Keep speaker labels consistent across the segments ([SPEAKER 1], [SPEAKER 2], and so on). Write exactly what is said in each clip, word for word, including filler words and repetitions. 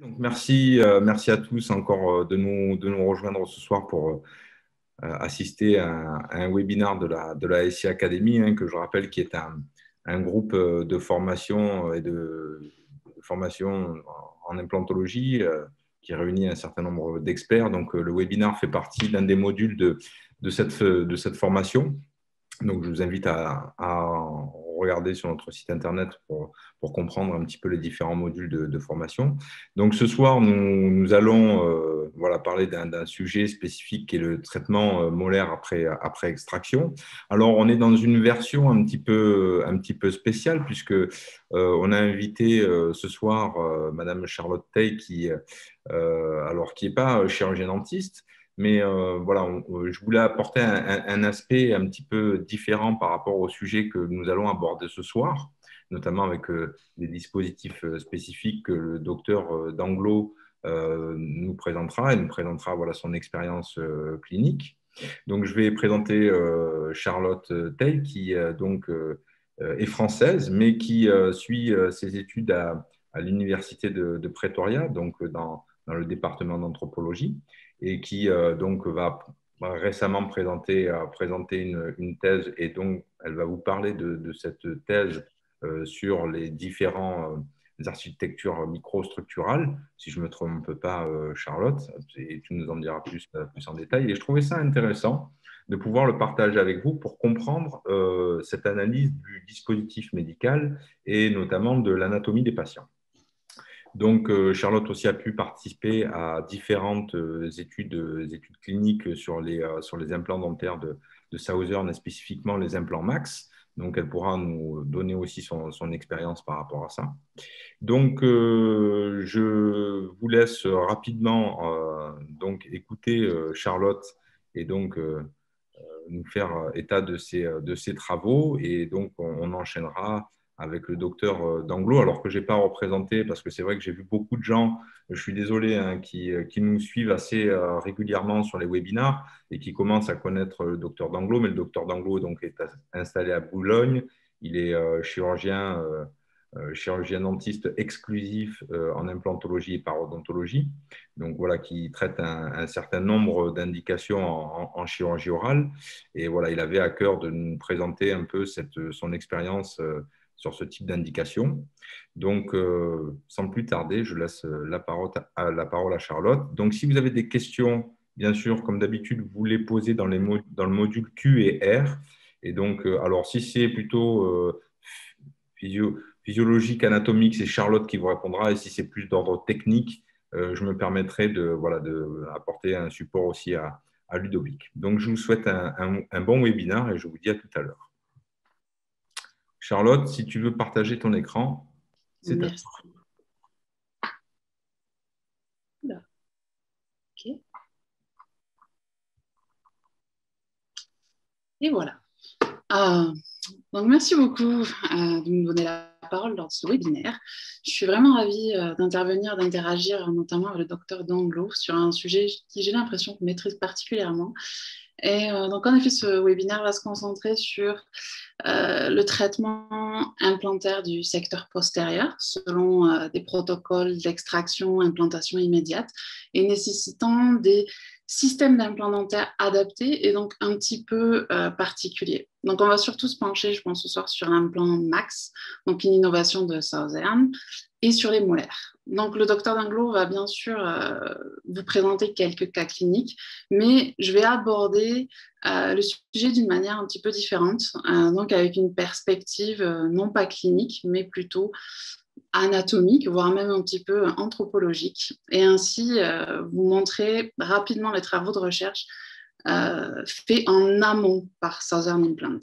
[SPEAKER 1] Donc, merci, euh, merci à tous encore euh, de nous, de nous rejoindre ce soir pour euh, assister à un, à un webinaire de la, de la S I Academy, hein, que je rappelle qui est un, un groupe euh, de formation et de, de formation en implantologie euh, qui réunit un certain nombre d'experts. Donc, euh, le webinaire fait partie d'un des modules de, de, cette, de cette formation. Donc, je vous invite à, à regarder sur notre site internet pour, pour comprendre un petit peu les différents modules de, de formation. Donc, ce soir, nous, nous allons euh, voilà, parler d'un sujet spécifique qui est le traitement euh, molaire après, après extraction. Alors, on est dans une version un petit peu, un petit peu spéciale puisque euh, on a invité euh, ce soir euh, Madame Charlotte Tay qui, euh, alors, qui n'est pas chirurgienne dentiste, mais euh, voilà, on, je voulais apporter un, un, un aspect un petit peu différent par rapport au sujet que nous allons aborder ce soir, notamment avec euh, des dispositifs euh, spécifiques que le docteur euh, Danglo euh, nous présentera. Il nous présentera voilà, son expérience euh, clinique. Donc, je vais présenter euh, Charlotte Tay, qui euh, donc, euh, est française, mais qui euh, suit euh, ses études à, à l'université de, de Pretoria, donc dans, dans le département d'anthropologie, et qui euh, donc va récemment présenter, a présenté une, une thèse, et donc elle va vous parler de, de cette thèse euh, sur les différents euh, architectures microstructurales, si je ne me trompe pas, euh, Charlotte, et tu nous en diras plus, plus en détail. Et je trouvais ça intéressant de pouvoir le partager avec vous pour comprendre euh, cette analyse du dispositif médical et notamment de l'anatomie des patients. Donc, euh, Charlotte aussi a pu participer à différentes euh, études, euh, études cliniques sur les, euh, sur les implants dentaires de, de Southern et spécifiquement les implants Max. Donc, elle pourra nous donner aussi son, son expérience par rapport à ça. Donc, euh, je vous laisse rapidement euh, donc, écouter euh, Charlotte et donc euh, nous faire état de ses, de ses travaux. Et donc, on, on enchaînera avec le docteur Danglo, alors que je n'ai pas représenté, parce que c'est vrai que j'ai vu beaucoup de gens, je suis désolé, hein, qui, qui nous suivent assez euh, régulièrement sur les webinars et qui commencent à connaître le docteur Danglo. Mais le docteur Danglo donc, est installé à Boulogne. Il est euh, chirurgien, euh, euh, chirurgien dentiste exclusif euh, en implantologie et parodontologie. Donc voilà, qui traite un, un certain nombre d'indications en, en, en chirurgie orale. Et voilà, il avait à cœur de nous présenter un peu cette, son expérience euh, sur ce type d'indication. Donc, euh, sans plus tarder, je laisse la parole, à, la parole à Charlotte. Donc, si vous avez des questions, bien sûr, comme d'habitude, vous les posez dans, les dans le module Q et R. Et donc, euh, alors, si c'est plutôt euh, physio physiologique, anatomique, c'est Charlotte qui vous répondra. Et si c'est plus d'ordre technique, euh, je me permettrai de, voilà, de apporter un support aussi à, à Ludovic. Donc, je vous souhaite un, un, un bon webinaire et je vous dis à tout à l'heure. Charlotte, si tu veux partager ton écran, c'est à
[SPEAKER 2] toi. Okay. Et voilà. Euh, donc, merci beaucoup euh, de me donner la parole lors de ce webinaire. Je suis vraiment ravie euh, d'intervenir, d'interagir notamment avec le docteur Danglo sur un sujet qui, j'ai l'impression, qu'on maîtrise particulièrement. Et euh, donc, en effet, ce webinaire va se concentrer sur euh, le traitement implantaire du secteur postérieur selon euh, des protocoles d'extraction, implantation immédiate et nécessitant des systèmes d'implants dentaires adaptés et donc un petit peu euh, particuliers. Donc, on va surtout se pencher, je pense, ce soir sur l'implant Max, donc une innovation de Southern, et sur les molaires. Donc, le docteur Danglo va bien sûr euh, vous présenter quelques cas cliniques, mais je vais aborder euh, le sujet d'une manière un petit peu différente, euh, donc avec une perspective euh, non pas clinique, mais plutôt anatomique, voire même un petit peu anthropologique, et ainsi euh, vous montrer rapidement les travaux de recherche euh, faits en amont par Southern Implant.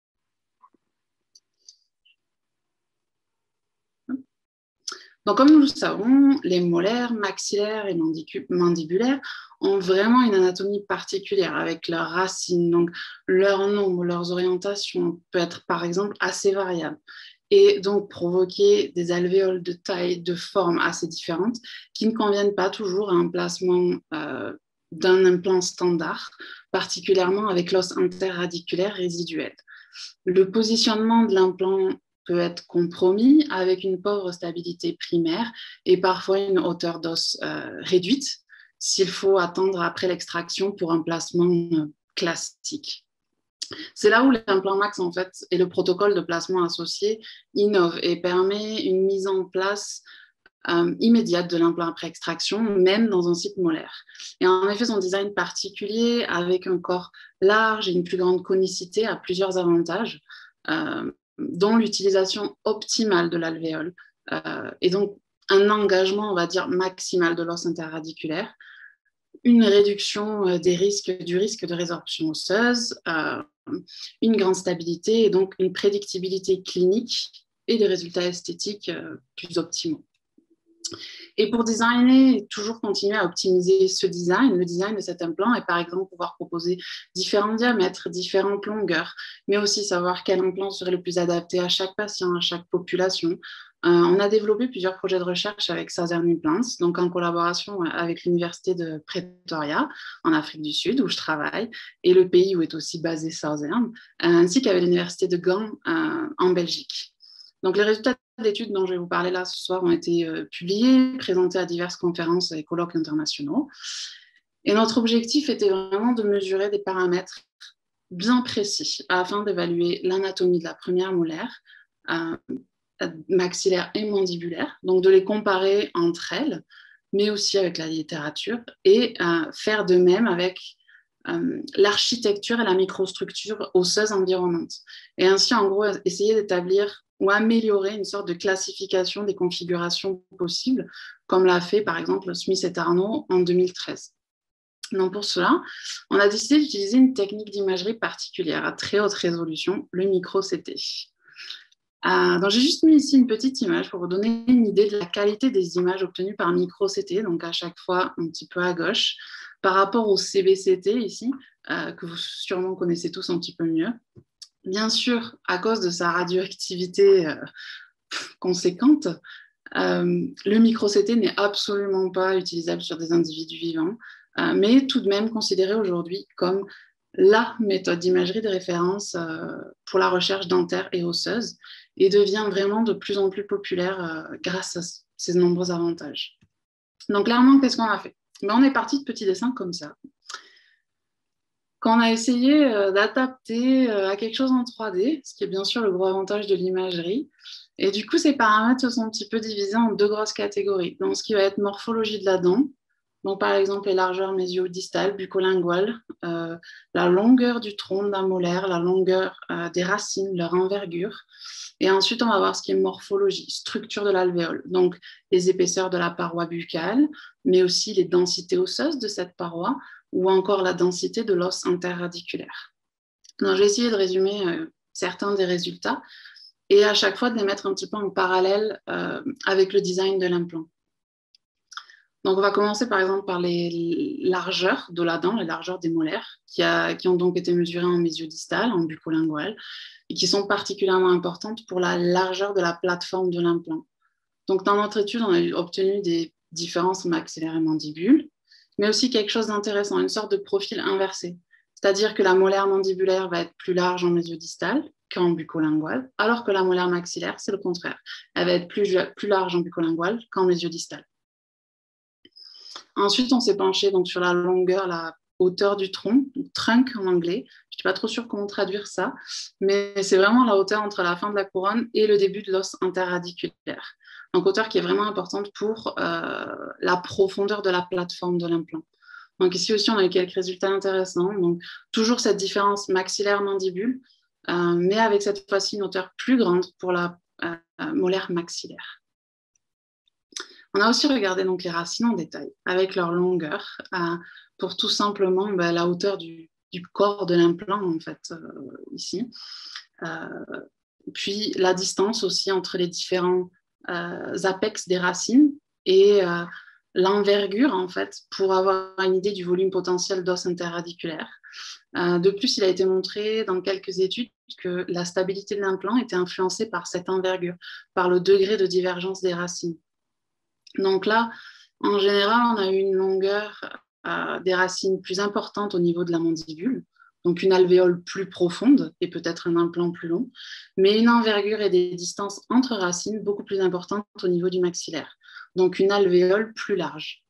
[SPEAKER 2] Donc, comme nous le savons, les molaires, maxillaires et mandibulaires ont vraiment une anatomie particulière avec leurs racines. Donc, leur nombre, leurs orientations peut être, par exemple, assez variable et donc provoquer des alvéoles de taille, de forme assez différentes qui ne conviennent pas toujours à un placement euh, d'un implant standard, particulièrement avec l'os interradiculaire résiduel. Le positionnement de l'implant peut être compromis avec une pauvre stabilité primaire et parfois une hauteur d'os euh, réduite s'il faut attendre après l'extraction pour un placement euh, classique. C'est là où l'implant Max, en fait, et le protocole de placement associé innove et permet une mise en place euh, immédiate de l'implant après extraction, même dans un site molaire. Et en effet, son design particulier, avec un corps large et une plus grande conicité, a plusieurs avantages, euh, dont l'utilisation optimale de l'alvéole, euh, et donc un engagement, on va dire, maximal de l'os interradiculaire, une réduction des risques, du risque de résorption osseuse, euh, une grande stabilité et donc une prédictibilité clinique et des résultats esthétiques euh, plus optimaux. Et pour designer et toujours continuer à optimiser ce design, le design de cet implant est par exemple pouvoir proposer différents diamètres, différentes longueurs, mais aussi savoir quel implant serait le plus adapté à chaque patient, à chaque population. Euh, on a développé plusieurs projets de recherche avec Southern Implants, donc en collaboration avec l'Université de Pretoria, en Afrique du Sud, où je travaille, et le pays où est aussi basé Southern, ainsi qu'avec l'Université de Gand euh, en Belgique. Donc, les résultats d'études dont je vais vous parler là ce soir ont été euh, publiés, présentés à diverses conférences et colloques internationaux. Et notre objectif était vraiment de mesurer des paramètres bien précis afin d'évaluer l'anatomie de la première molaire, euh, maxillaire et mandibulaire, donc de les comparer entre elles, mais aussi avec la littérature, et euh, faire de même avec euh, l'architecture et la microstructure osseuse environnante. Et ainsi, en gros, essayer d'établir ou améliorer une sorte de classification des configurations possibles, comme l'a fait par exemple Smith et Arnaud en deux mille treize. Donc pour cela, on a décidé d'utiliser une technique d'imagerie particulière à très haute résolution, le micro-C T. Euh, donc j'ai juste mis ici une petite image pour vous donner une idée de la qualité des images obtenues par micro-C T, donc à chaque fois un petit peu à gauche, par rapport au C B C T ici, euh, que vous sûrement connaissez tous un petit peu mieux. Bien sûr, à cause de sa radioactivité euh, conséquente, euh, le micro-C T n'est absolument pas utilisable sur des individus vivants, euh, mais tout de même considéré aujourd'hui comme la méthode d'imagerie de référence euh, pour la recherche dentaire et osseuse, et devient vraiment de plus en plus populaire euh, grâce à ces nombreux avantages. Donc clairement, qu'est-ce qu'on a fait? Ben, on est parti de petits dessins comme ça. Quand on a essayé euh, d'adapter euh, à quelque chose en trois D, ce qui est bien sûr le gros avantage de l'imagerie, et du coup, ces paramètres se sont un petit peu divisés en deux grosses catégories. Donc, ce qui va être morphologie de la dent, donc par exemple les largeurs mésio-distales, bucolinguales, euh, la longueur du tronc d'un molaire, la longueur euh, des racines, leur envergure. Et ensuite, on va voir ce qui est morphologie, structure de l'alvéole, donc les épaisseurs de la paroi buccale, mais aussi les densités osseuses de cette paroi, ou encore la densité de l'os interradiculaire. Donc, je vais essayer de résumer euh, certains des résultats et à chaque fois de les mettre un petit peu en parallèle euh, avec le design de l'implant. Donc, on va commencer par exemple par les largeurs de la dent, les largeurs des molaires, qui, a, qui ont donc été mesurées en mésio-distal, en bucolingual, et qui sont particulièrement importantes pour la largeur de la plateforme de l'implant. Donc, dans notre étude, on a obtenu des différences maxillaires et mandibules, mais aussi quelque chose d'intéressant, une sorte de profil inversé. C'est-à-dire que la molaire mandibulaire va être plus large en mésio-distal qu'en bucolingual, alors que la molaire maxillaire, c'est le contraire. Elle va être plus, plus large en bucolingual qu'en mésio-distal. Ensuite, on s'est penché donc, sur la longueur, la hauteur du tronc, trunk en anglais. Je ne suis pas trop sûre comment traduire ça, mais c'est vraiment la hauteur entre la fin de la couronne et le début de l'os interradiculaire. Donc, hauteur qui est vraiment importante pour euh, la profondeur de la plateforme de l'implant. Donc, ici aussi, on a eu quelques résultats intéressants. Donc, toujours cette différence maxillaire-mandibule, euh, mais avec cette fois-ci une hauteur plus grande pour la euh, molaire maxillaire. On a aussi regardé donc les racines en détail, avec leur longueur, euh, pour tout simplement bah, la hauteur du, du corps de l'implant, en fait, euh, ici. Euh, puis la distance aussi entre les différents euh, apex des racines et euh, l'envergure, en fait, pour avoir une idée du volume potentiel d'os interradiculaire. Euh, de plus, il a été montré dans quelques études que la stabilité de l'implant était influencée par cette envergure, par le degré de divergence des racines. Donc là, en général, on a eu une longueur euh, des racines plus importante au niveau de la mandibule, donc une alvéole plus profonde et peut-être un implant plus long, mais une envergure et des distances entre racines beaucoup plus importantes au niveau du maxillaire, donc une alvéole plus large.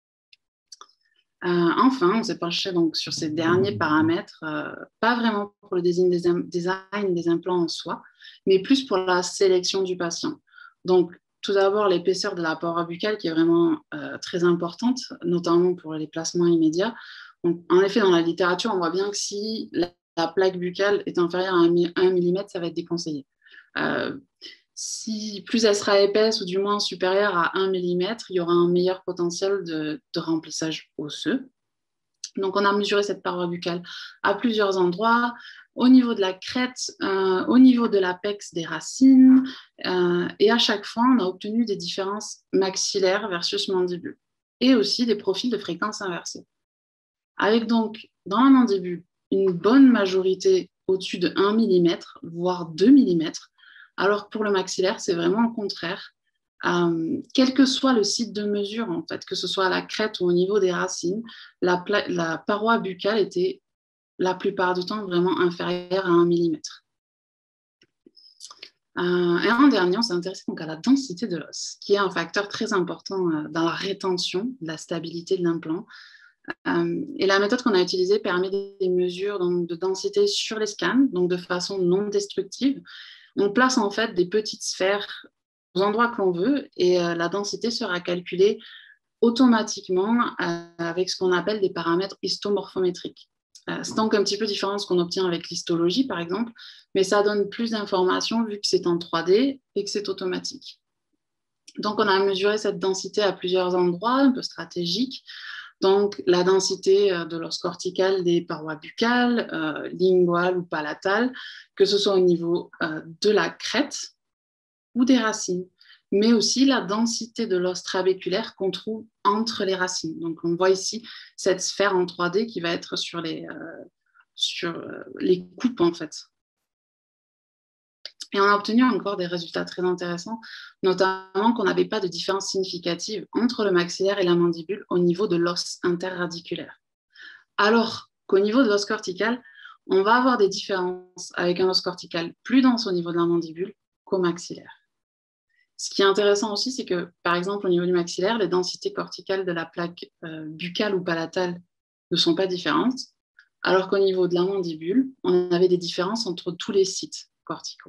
[SPEAKER 2] Euh, enfin, on s'est penché donc sur ces derniers paramètres, euh, pas vraiment pour le design des, design des implants en soi, mais plus pour la sélection du patient. Donc, tout d'abord, l'épaisseur de la paroi buccale qui est vraiment euh, très importante, notamment pour les placements immédiats. Donc, en effet, dans la littérature, on voit bien que si la, la plaque buccale est inférieure à un millimètre, ça va être déconseillé. Euh, si plus elle sera épaisse ou du moins supérieure à un millimètre, il y aura un meilleur potentiel de, de remplissage osseux. Donc, on a mesuré cette paroi buccale à plusieurs endroits, au niveau de la crête, euh, au niveau de l'apex des racines, euh, et à chaque fois, on a obtenu des différences maxillaires versus mandibule, et aussi des profils de fréquence inversée. Avec donc, dans la mandibule, une bonne majorité au-dessus de un millimètre, voire deux millimètres, alors que pour le maxillaire, c'est vraiment le contraire. Euh, quel que soit le site de mesure, en fait, que ce soit à la crête ou au niveau des racines, la, la paroi buccale était la plupart du temps vraiment inférieure à un millimètre. Euh, et en dernier, on s'est intéressé donc à la densité de l'os, qui est un facteur très important euh, dans la rétention, la stabilité de l'implant. Euh, et la méthode qu'on a utilisée permet des mesures donc, de densité sur les scans, donc de façon non destructive. On place en fait des petites sphères aux endroits que l'on veut et euh, la densité sera calculée automatiquement euh, avec ce qu'on appelle des paramètres histomorphométriques. Euh, c'est donc un petit peu différent de ce qu'on obtient avec l'histologie, par exemple, mais ça donne plus d'informations vu que c'est en trois D et que c'est automatique. Donc, on a mesuré cette densité à plusieurs endroits, un peu stratégiques. Donc, la densité de l'os cortical des parois buccales, euh, linguales ou palatales, que ce soit au niveau euh, de la crête ou des racines, mais aussi la densité de l'os trabéculaire qu'on trouve entre les racines. Donc, on voit ici cette sphère en trois D qui va être sur les, euh, sur, euh, les coupes, en fait. Et on a obtenu encore des résultats très intéressants, notamment qu'on n'avait pas de différence significative entre le maxillaire et la mandibule au niveau de l'os interradiculaire. Alors qu'au niveau de l'os cortical, on va avoir des différences avec un os cortical plus dense au niveau de la mandibule qu'au maxillaire. Ce qui est intéressant aussi, c'est que, par exemple, au niveau du maxillaire, les densités corticales de la plaque euh, buccale ou palatale ne sont pas différentes, alors qu'au niveau de la mandibule, on avait des différences entre tous les sites corticaux.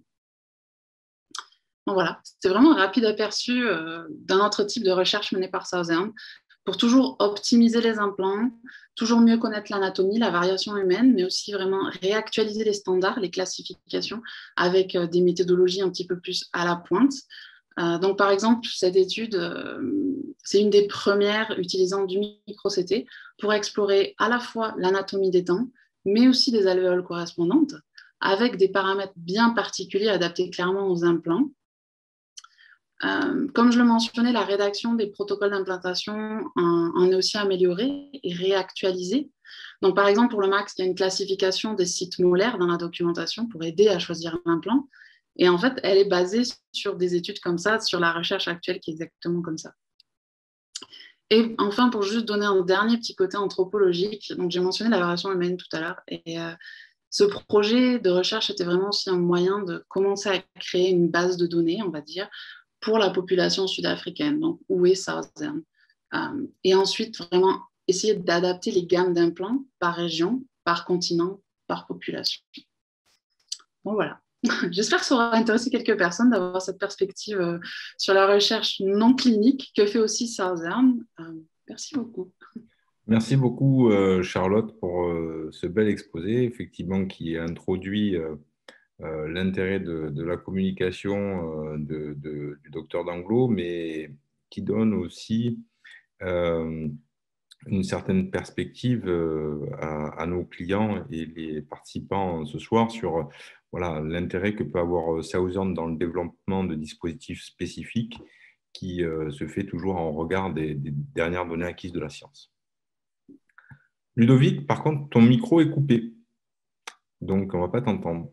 [SPEAKER 2] Donc voilà, c'était vraiment un rapide aperçu euh, d'un autre type de recherche menée par Southern pour toujours optimiser les implants, toujours mieux connaître l'anatomie, la variation humaine, mais aussi vraiment réactualiser les standards, les classifications avec euh, des méthodologies un petit peu plus à la pointe. Euh, donc par exemple, cette étude, euh, c'est une des premières utilisant du micro-C T pour explorer à la fois l'anatomie des dents, mais aussi des alvéoles correspondantes, avec des paramètres bien particuliers adaptés clairement aux implants. Euh, comme je le mentionnais, la rédaction des protocoles d'implantation en, en est aussi améliorée et réactualisée. Donc, par exemple, pour le max, il y a une classification des sites molaires dans la documentation pour aider à choisir l'implant. Et en fait, elle est basée sur des études comme ça, sur la recherche actuelle qui est exactement comme ça. Et enfin, pour juste donner un dernier petit côté anthropologique, donc j'ai mentionné la variation humaine tout à l'heure. Et euh, ce projet de recherche était vraiment aussi un moyen de commencer à créer une base de données, on va dire, pour la population sud-africaine, donc où est Southern. Euh, et ensuite, vraiment essayer d'adapter les gammes d'implants par région, par continent, par population. Bon, voilà. J'espère que ça aura intéressé quelques personnes d'avoir cette perspective euh, sur la recherche non clinique que fait aussi Southern. Euh, merci beaucoup.
[SPEAKER 1] Merci beaucoup, euh, Charlotte, pour euh, ce bel exposé, effectivement, qui introduit euh, Euh, l'intérêt de, de la communication euh, de, de, du docteur Danglo, mais qui donne aussi euh, une certaine perspective euh, à, à nos clients et les participants ce soir sur voilà, l'intérêt que peut avoir Southern dans le développement de dispositifs spécifiques qui euh, se fait toujours en regard des, des dernières données acquises de la science. Ludovic, par contre, ton micro est coupé, donc on ne va pas t'entendre.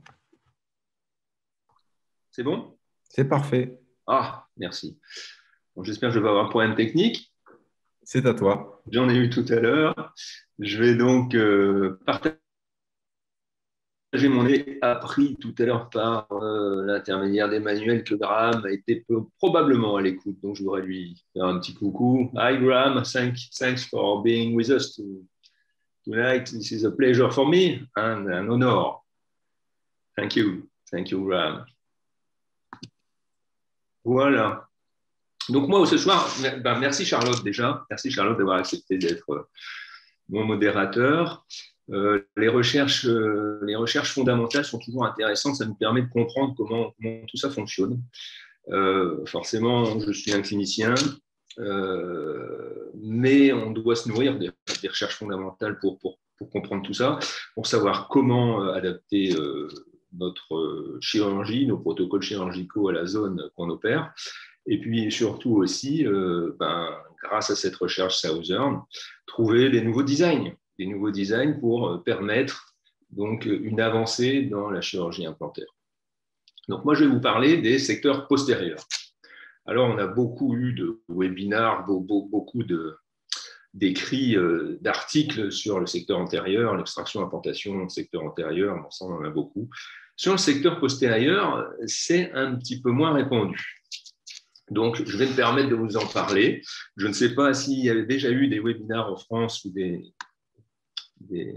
[SPEAKER 3] C'est bon?
[SPEAKER 1] C'est parfait.
[SPEAKER 3] Ah, merci. Bon, j'espère que je vais avoir un problème technique.
[SPEAKER 1] C'est à toi.
[SPEAKER 3] J'en ai eu tout à l'heure. Je vais donc euh, partager j'ai mon nez appris tout à l'heure par euh, l'intermédiaire d'Emmanuel que Graham a été peu, probablement à l'écoute. Donc, je voudrais lui faire un petit coucou. Hi, Graham. Thank, thanks for being with us to, tonight. This is a pleasure for me and an honor. Thank you. Thank you, Graham. Voilà. Donc, moi, ce soir, ben, merci Charlotte déjà. Merci Charlotte d'avoir accepté d'être euh, mon modérateur. Euh, les, recherches, euh, les recherches fondamentales sont toujours intéressantes, ça nous permet de comprendre comment, comment tout ça fonctionne. Euh, forcément, je suis un clinicien, euh, mais on doit se nourrir des, des recherches fondamentales pour, pour, pour comprendre tout ça, pour savoir comment euh, adapter euh, notre chirurgie, nos protocoles chirurgicaux à la zone qu'on opère. Et puis surtout aussi, euh, ben, grâce à cette recherche Southern, trouver des nouveaux designs. des nouveaux designs pour permettre donc une avancée dans la chirurgie implantaire. Donc moi, je vais vous parler des secteurs postérieurs. Alors, on a beaucoup eu de webinars, beaucoup de, d'écrits, d'articles sur le secteur antérieur, l'extraction, implantation, le secteur antérieur, bon, ça, on en a beaucoup. Sur le secteur postérieur, c'est un petit peu moins répandu. Donc, je vais me permettre de vous en parler. Je ne sais pas s'il y avait déjà eu des webinars en France ou des Des,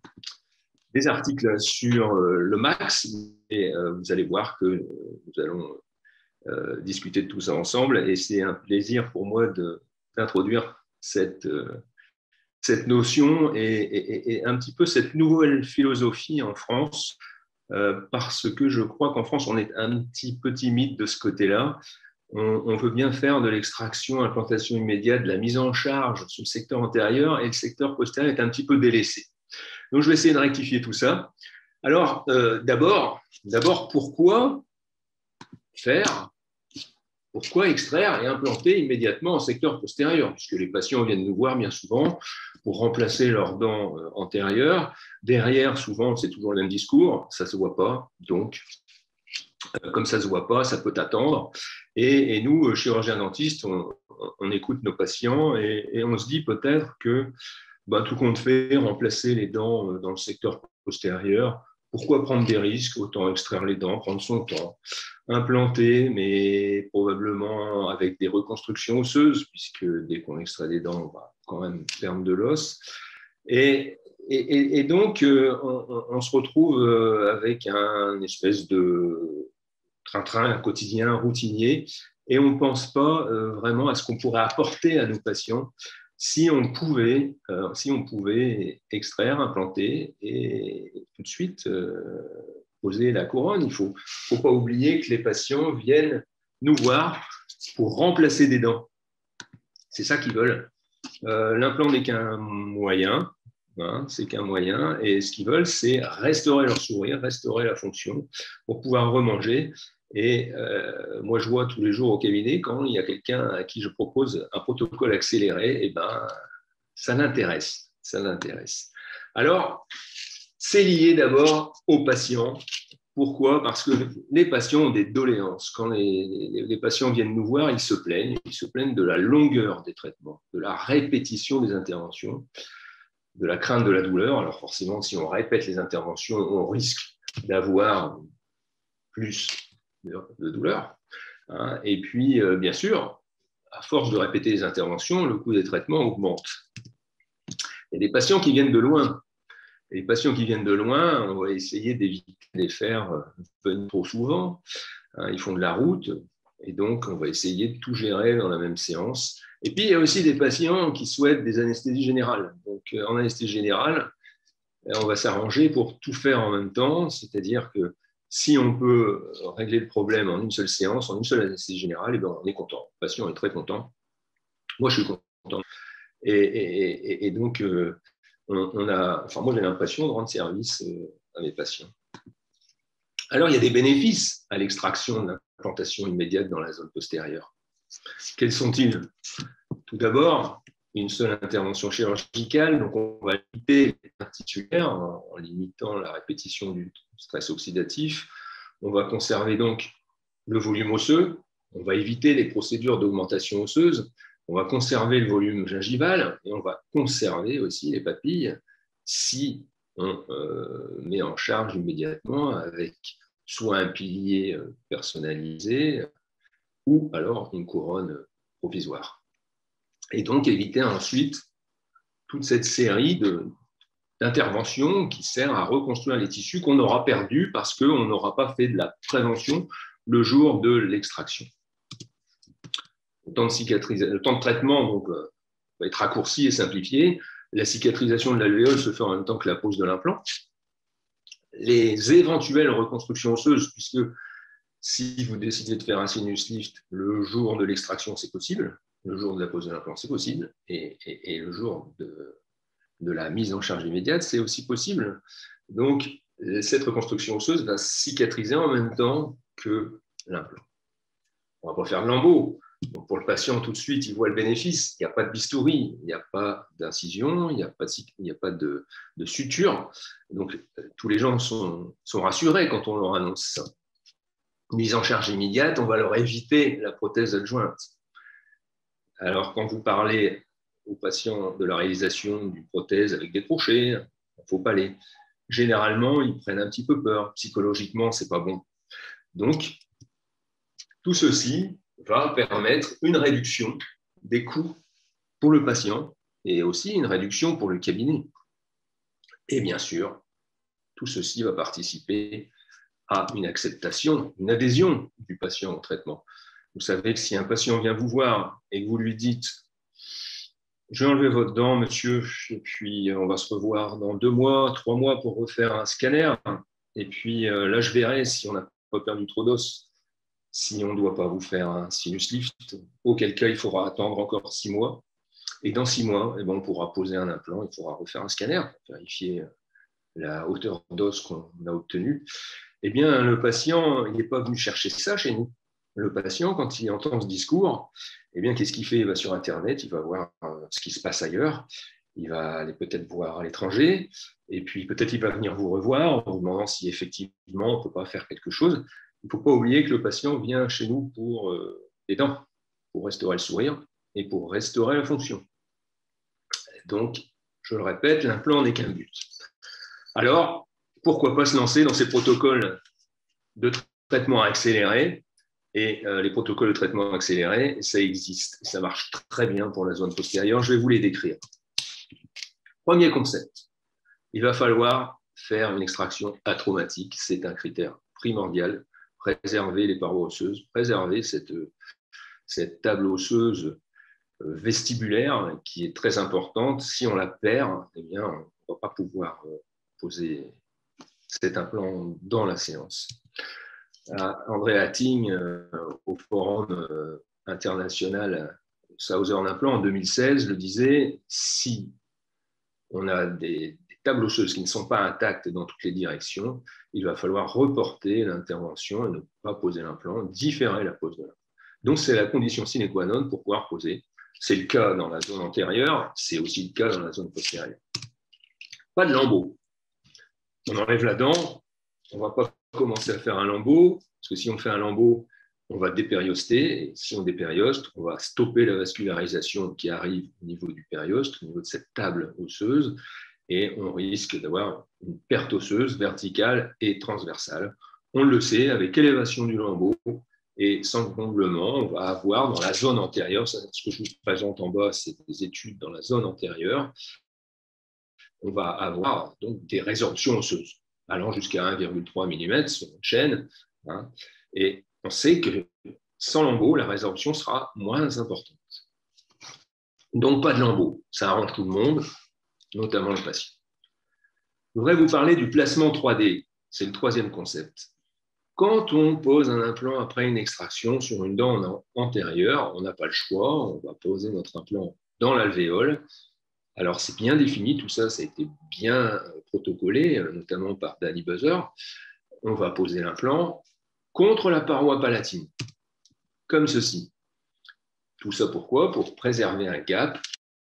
[SPEAKER 3] des articles sur euh, le MAX et euh, vous allez voir que euh, nous allons euh, discuter de tout ça ensemble et c'est un plaisir pour moi d'introduire cette, euh, cette notion et, et, et un petit peu cette nouvelle philosophie en France euh, parce que je crois qu'en France on est un petit peu timide de ce côté-là. On, on veut bien faire de l'extraction, implantation immédiate, de la mise en charge sur le secteur antérieur et le secteur postérieur est un petit peu délaissé. Donc, je vais essayer de rectifier tout ça. Alors, euh, d'abord, d'abord, pourquoi faire, pourquoi extraire et implanter immédiatement en secteur postérieur? Puisque les patients viennent nous voir bien souvent pour remplacer leurs dents euh, antérieures. Derrière, souvent, c'est toujours le même discours, ça ne se voit pas, donc comme ça ne se voit pas, ça peut attendre. Et, et nous, chirurgiens dentistes, on, on écoute nos patients et, et on se dit peut-être que ben, tout compte fait, remplacer les dents dans le secteur postérieur, pourquoi prendre des risques? Autant extraire les dents, prendre son temps, implanter, mais probablement avec des reconstructions osseuses, puisque dès qu'on extrait des dents, on va quand même perdre de l'os. Et Et, et donc, euh, on, on se retrouve avec un espèce de train-train, un quotidien routinier, et on ne pense pas euh, vraiment à ce qu'on pourrait apporter à nos patients si on pouvait, euh, si on pouvait extraire, implanter et tout de suite euh, poser la couronne. Il ne faut, faut pas oublier que les patients viennent nous voir pour remplacer des dents. C'est ça qu'ils veulent. Euh, l'implant n'est qu'un moyen. Hein, c'est qu'un moyen, et ce qu'ils veulent, c'est restaurer leur sourire, restaurer la fonction pour pouvoir remanger. Et euh, moi, je vois tous les jours au cabinet, quand il y a quelqu'un à qui je propose un protocole accéléré, et ben, ça l'intéresse, ça l'intéresse. Alors, c'est lié d'abord aux patients. Pourquoi? Parce que les patients ont des doléances. Quand les, les, les patients viennent nous voir, ils se plaignent, ils se plaignent de la longueur des traitements, de la répétition des interventions, de la crainte de la douleur. Alors forcément, si on répète les interventions, on risque d'avoir plus de douleur. Et puis, bien sûr, à force de répéter les interventions, le coût des traitements augmente. Il y a des patients qui viennent de loin. Et les patients qui viennent de loin, on va essayer d'éviter de les faire venir trop souvent. Ils font de la route, et donc on va essayer de tout gérer dans la même séance. Et puis, il y a aussi des patients qui souhaitent des anesthésies générales. Donc, en anesthésie générale, on va s'arranger pour tout faire en même temps, c'est-à-dire que si on peut régler le problème en une seule séance, en une seule anesthésie générale, et bien on est content. Le patient est très content. Moi, je suis content. Et, et, et, et donc, euh, on, on a, enfin, moi, j'ai l'impression de rendre service euh, à mes patients. Alors, il y a des bénéfices à l'extraction de l'implantation immédiate dans la zone postérieure. Quels sont-ils? Tout d'abord, une seule intervention chirurgicale, donc on va limiter les titulaires en, en limitant la répétition du stress oxydatif. On va conserver donc le volume osseux, on va éviter les procédures d'augmentation osseuse, on va conserver le volume gingival et on va conserver aussi les papilles si on euh, met en charge immédiatement avec soit un pilier personnalisé ou alors une couronne provisoire. Et donc éviter ensuite toute cette série de, d'interventions qui sert à reconstruire les tissus qu'on aura perdus parce qu'on n'aura pas fait de la prévention le jour de l'extraction. Le temps de, cicatrisation, le temps de traitement donc, euh, va être raccourci et simplifié. La cicatrisation de l'alvéole se fait en même temps que la pose de l'implant. Les éventuelles reconstructions osseuses, puisque si vous décidez de faire un sinus lift le jour de l'extraction, c'est possible. Le jour de la pose de l'implant, c'est possible. Et, et, et le jour de, de la mise en charge immédiate, c'est aussi possible. Donc, cette reconstruction osseuse va cicatriser en même temps que l'implant. On ne va pas faire de lambeau. Donc pour le patient, tout de suite, il voit le bénéfice. Il n'y a pas de bistouri, il n'y a pas d'incision, il n'y a pas de, il n'y a pas de, de suture. Donc, tous les gens sont, sont rassurés quand on leur annonce ça. Mise en charge immédiate, on va leur éviter la prothèse adjointe. Alors, quand vous parlez aux patients de la réalisation d'une prothèse avec des crochets, il ne faut pas les. Généralement, ils prennent un petit peu peur. Psychologiquement, ce n'est pas bon. Donc, tout ceci va permettre une réduction des coûts pour le patient et aussi une réduction pour le cabinet. Et bien sûr, tout ceci va participer à une acceptation, une adhésion du patient au traitement. Vous savez que si un patient vient vous voir et que vous lui dites « Je vais enlever votre dent, monsieur, et puis on va se revoir dans deux mois, trois mois pour refaire un scanner, et puis là, je verrai si on n'a pas perdu trop d'os. » Si on ne doit pas vous faire un sinus lift, auquel cas il faudra attendre encore six mois. Et dans six mois, eh ben, on pourra poser un implant, il faudra refaire un scanner pour vérifier la hauteur d'os qu'on a obtenue. Eh bien, le patient, il n'est pas venu chercher ça chez nous. Le patient, quand il entend ce discours, eh bien, qu'est-ce qu'il fait? Il va sur Internet, il va voir ce qui se passe ailleurs, il va aller peut-être voir à l'étranger, et puis peut-être il va venir vous revoir en vous demandant si effectivement on ne peut pas faire quelque chose. Il ne faut pas oublier que le patient vient chez nous pour euh, les dents, pour restaurer le sourire et pour restaurer la fonction. Donc, je le répète, l'implant n'est qu'un but. Alors, pourquoi pas se lancer dans ces protocoles de traitement accéléré? Et euh, les protocoles de traitement accéléré, ça existe, ça marche très bien pour la zone postérieure. Je vais vous les décrire. Premier concept, il va falloir faire une extraction atraumatique. C'est un critère primordial. Préserver les parois osseuses, préserver cette, cette table osseuse vestibulaire qui est très importante. Si on la perd, eh bien, on ne va pas pouvoir poser cet implant dans la séance. André Hatting, au Forum international Southern Implant en deux mille seize, le disait, si on a des, des tables osseuses qui ne sont pas intactes dans toutes les directions, il va falloir reporter l'intervention et ne pas poser l'implant, différer la pose de l'implant. Donc, c'est la condition sine qua non pour pouvoir poser. C'est le cas dans la zone antérieure, c'est aussi le cas dans la zone postérieure. Pas de lambeau. On enlève la dent, on ne va pas commencer à faire un lambeau, parce que si on fait un lambeau, on va dépérioster, et si on dépérioste, on va stopper la vascularisation qui arrive au niveau du périoste, au niveau de cette table osseuse, et on risque d'avoir une perte osseuse verticale et transversale. On le sait, avec élévation du lambeau et sanglement, on va avoir dans la zone antérieure, ce que je vous présente en bas, c'est des études dans la zone antérieure, on va avoir donc des résorptions osseuses allant jusqu'à un virgule trois millimètres sur une chaîne, hein, et on sait que sans lambeau, la résorption sera moins importante. Donc pas de lambeau, ça arrange tout le monde, notamment le patient. Je voudrais vous parler du placement trois D, c'est le troisième concept. Quand on pose un implant après une extraction sur une dent antérieure, on n'a pas le choix, on va poser notre implant dans l'alvéole. Alors c'est bien défini, tout ça, ça a été bien protocolé, notamment par Danny Buzzer. On va poser l'implant contre la paroi palatine, comme ceci. Tout ça pourquoi? Pour préserver un gap.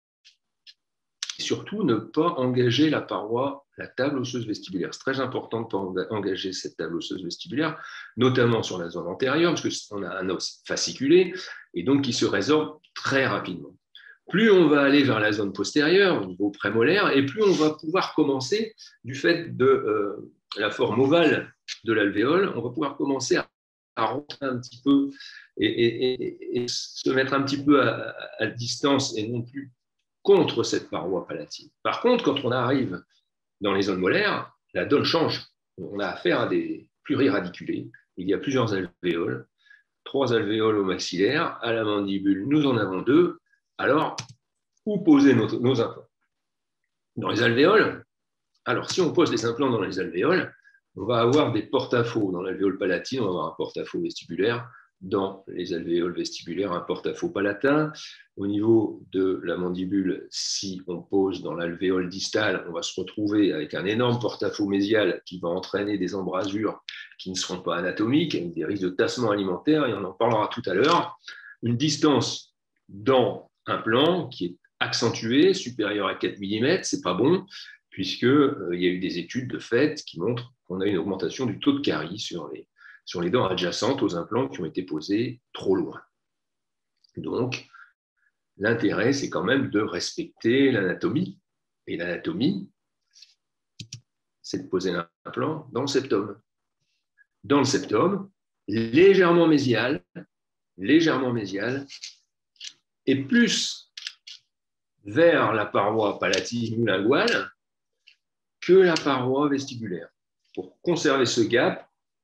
[SPEAKER 3] Et surtout, ne pas engager la paroi, la table osseuse vestibulaire. C'est très important de ne pas engager cette table osseuse vestibulaire, notamment sur la zone antérieure, parce qu'on a un os fasciculé, et donc qui se résorbe très rapidement. plus on va aller vers la zone postérieure, au niveau prémolaire, et plus on va pouvoir commencer, du fait de euh, la forme ovale de l'alvéole, on va pouvoir commencer à, à rentrer un petit peu et, et, et, et se mettre un petit peu à, à distance et non plus contre cette paroi palatine. Par contre, quand on arrive dans les zones molaires, la donne change. On a affaire à des pluriradiculés. Il y a plusieurs alvéoles, trois alvéoles au maxillaire, à la mandibule, nous en avons deux. Alors, où poser nos, nos implants? Dans les alvéoles. Alors, si on pose des implants dans les alvéoles, on va avoir des porte-à-faux. Dans l'alvéole palatine, on va avoir un porte-à-faux vestibulaire. Dans les alvéoles vestibulaires, un porte-à-faux palatin. Au niveau de la mandibule, si on pose dans l'alvéole distale, on va se retrouver avec un énorme porte-à-faux mésial qui va entraîner des embrasures qui ne seront pas anatomiques, avec des risques de tassement alimentaire, et on en parlera tout à l'heure. Une distance dans un plan qui est accentuée, supérieure à quatre millimètres, ce n'est pas bon, puisqu'il euh, y a eu des études de fait qui montrent qu'on a une augmentation du taux de carie sur les sur les dents adjacentes aux implants qui ont été posés trop loin. Donc, l'intérêt, c'est quand même de respecter l'anatomie. Et l'anatomie, c'est de poser l'implant dans le septum. Dans le septum, légèrement mésial, légèrement mésial, et plus vers la paroi palatine ou linguale que la paroi vestibulaire, pour conserver ce gap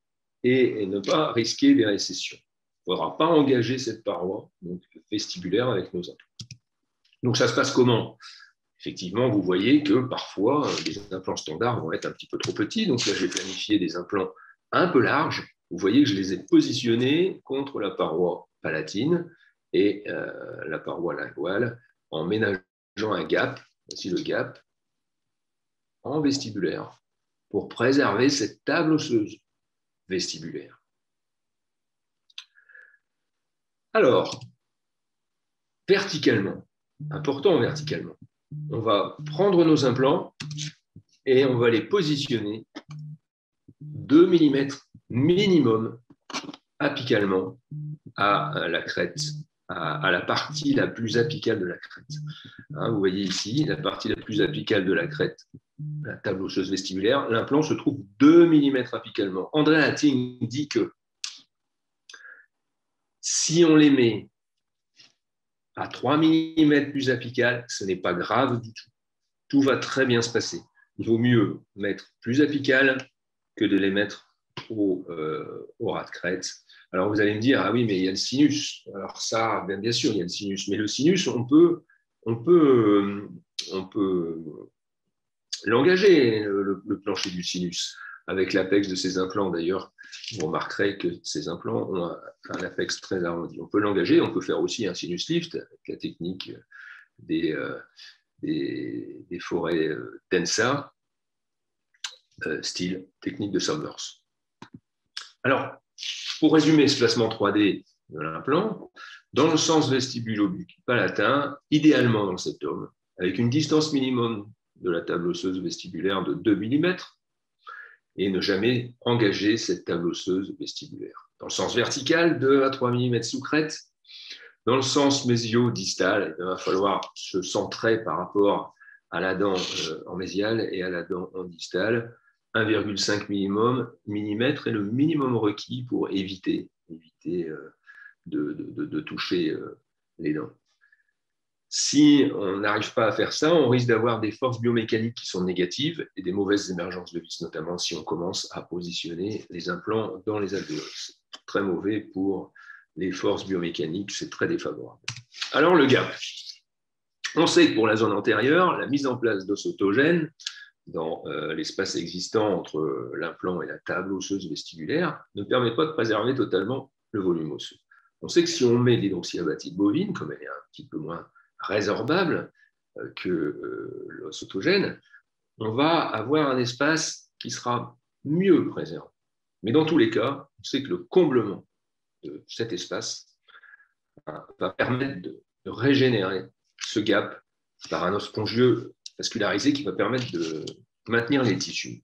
[SPEAKER 3] et ne pas risquer des récessions. Il ne faudra pas engager cette paroi donc vestibulaire avec nos implants. Donc ça se passe comment? Effectivement, vous voyez que parfois, les implants standards vont être un petit peu trop petits. Donc là, j'ai planifié des implants un peu larges. Vous voyez que je les ai positionnés contre la paroi palatine et euh, la paroi linguale en ménageant un gap, voici le gap, en vestibulaire, pour préserver cette table osseuse vestibulaire. Alors, verticalement, important verticalement, on va prendre nos implants et on va les positionner deux millimètres minimum apicalement à la crête, à, à la partie la plus apicale de la crête. Hein, vous voyez ici, la partie la plus apicale de la crête, la table osseuse vestibulaire, l'implant se trouve deux millimètres apicalement. André Hatting dit que si on les met à trois millimètres plus apical, ce n'est pas grave du tout. Tout va très bien se passer. Il vaut mieux mettre plus apical que de les mettre au, euh, au ras de crête. Alors vous allez me dire, ah oui, mais il y a le sinus. Alors ça, bien, bien sûr, il y a le sinus. Mais le sinus, on peut, on peut, on peut l'engager, le, le plancher du sinus, avec l'apex de ces implants. D'ailleurs, vous remarquerez que ces implants ont un, un apex très arrondi. On peut l'engager, on peut faire aussi un sinus lift avec la technique des, euh, des, des forêts euh, Tensa, euh, style technique de Summers. Alors, pour résumer ce placement trois D de l'implant, dans le sens vestibulo-palatin, idéalement dans le septum, avec une distance minimum de la table osseuse vestibulaire de deux millimètres, et ne jamais engager cette table osseuse vestibulaire. Dans le sens vertical, deux à trois millimètres sous crête. Dans le sens mésio-distal, il va falloir se centrer par rapport à la dent euh, en mésial et à la dent en distal. un virgule cinq millimètres est le minimum requis pour éviter, éviter euh, de, de, de toucher euh, les dents. Si on n'arrive pas à faire ça, on risque d'avoir des forces biomécaniques qui sont négatives et des mauvaises émergences de vis, notamment si on commence à positionner les implants dans les alvéoles. C'est très mauvais pour les forces biomécaniques, c'est très défavorable. Alors le gap. On sait que pour la zone antérieure, la mise en place d'os autogènes dans euh, l'espace existant entre l'implant et la table osseuse vestibulaire ne permet pas de préserver totalement le volume osseux. On sait que si on met l'hydroxyabatide bovine, comme elle est un petit peu moins résorbable que euh, l'os autogène, on va avoir un espace qui sera mieux préservé. Mais dans tous les cas, on sait que le comblement de cet espace hein, va permettre de, de régénérer ce gap par un os spongieux vascularisé qui va permettre de maintenir les tissus.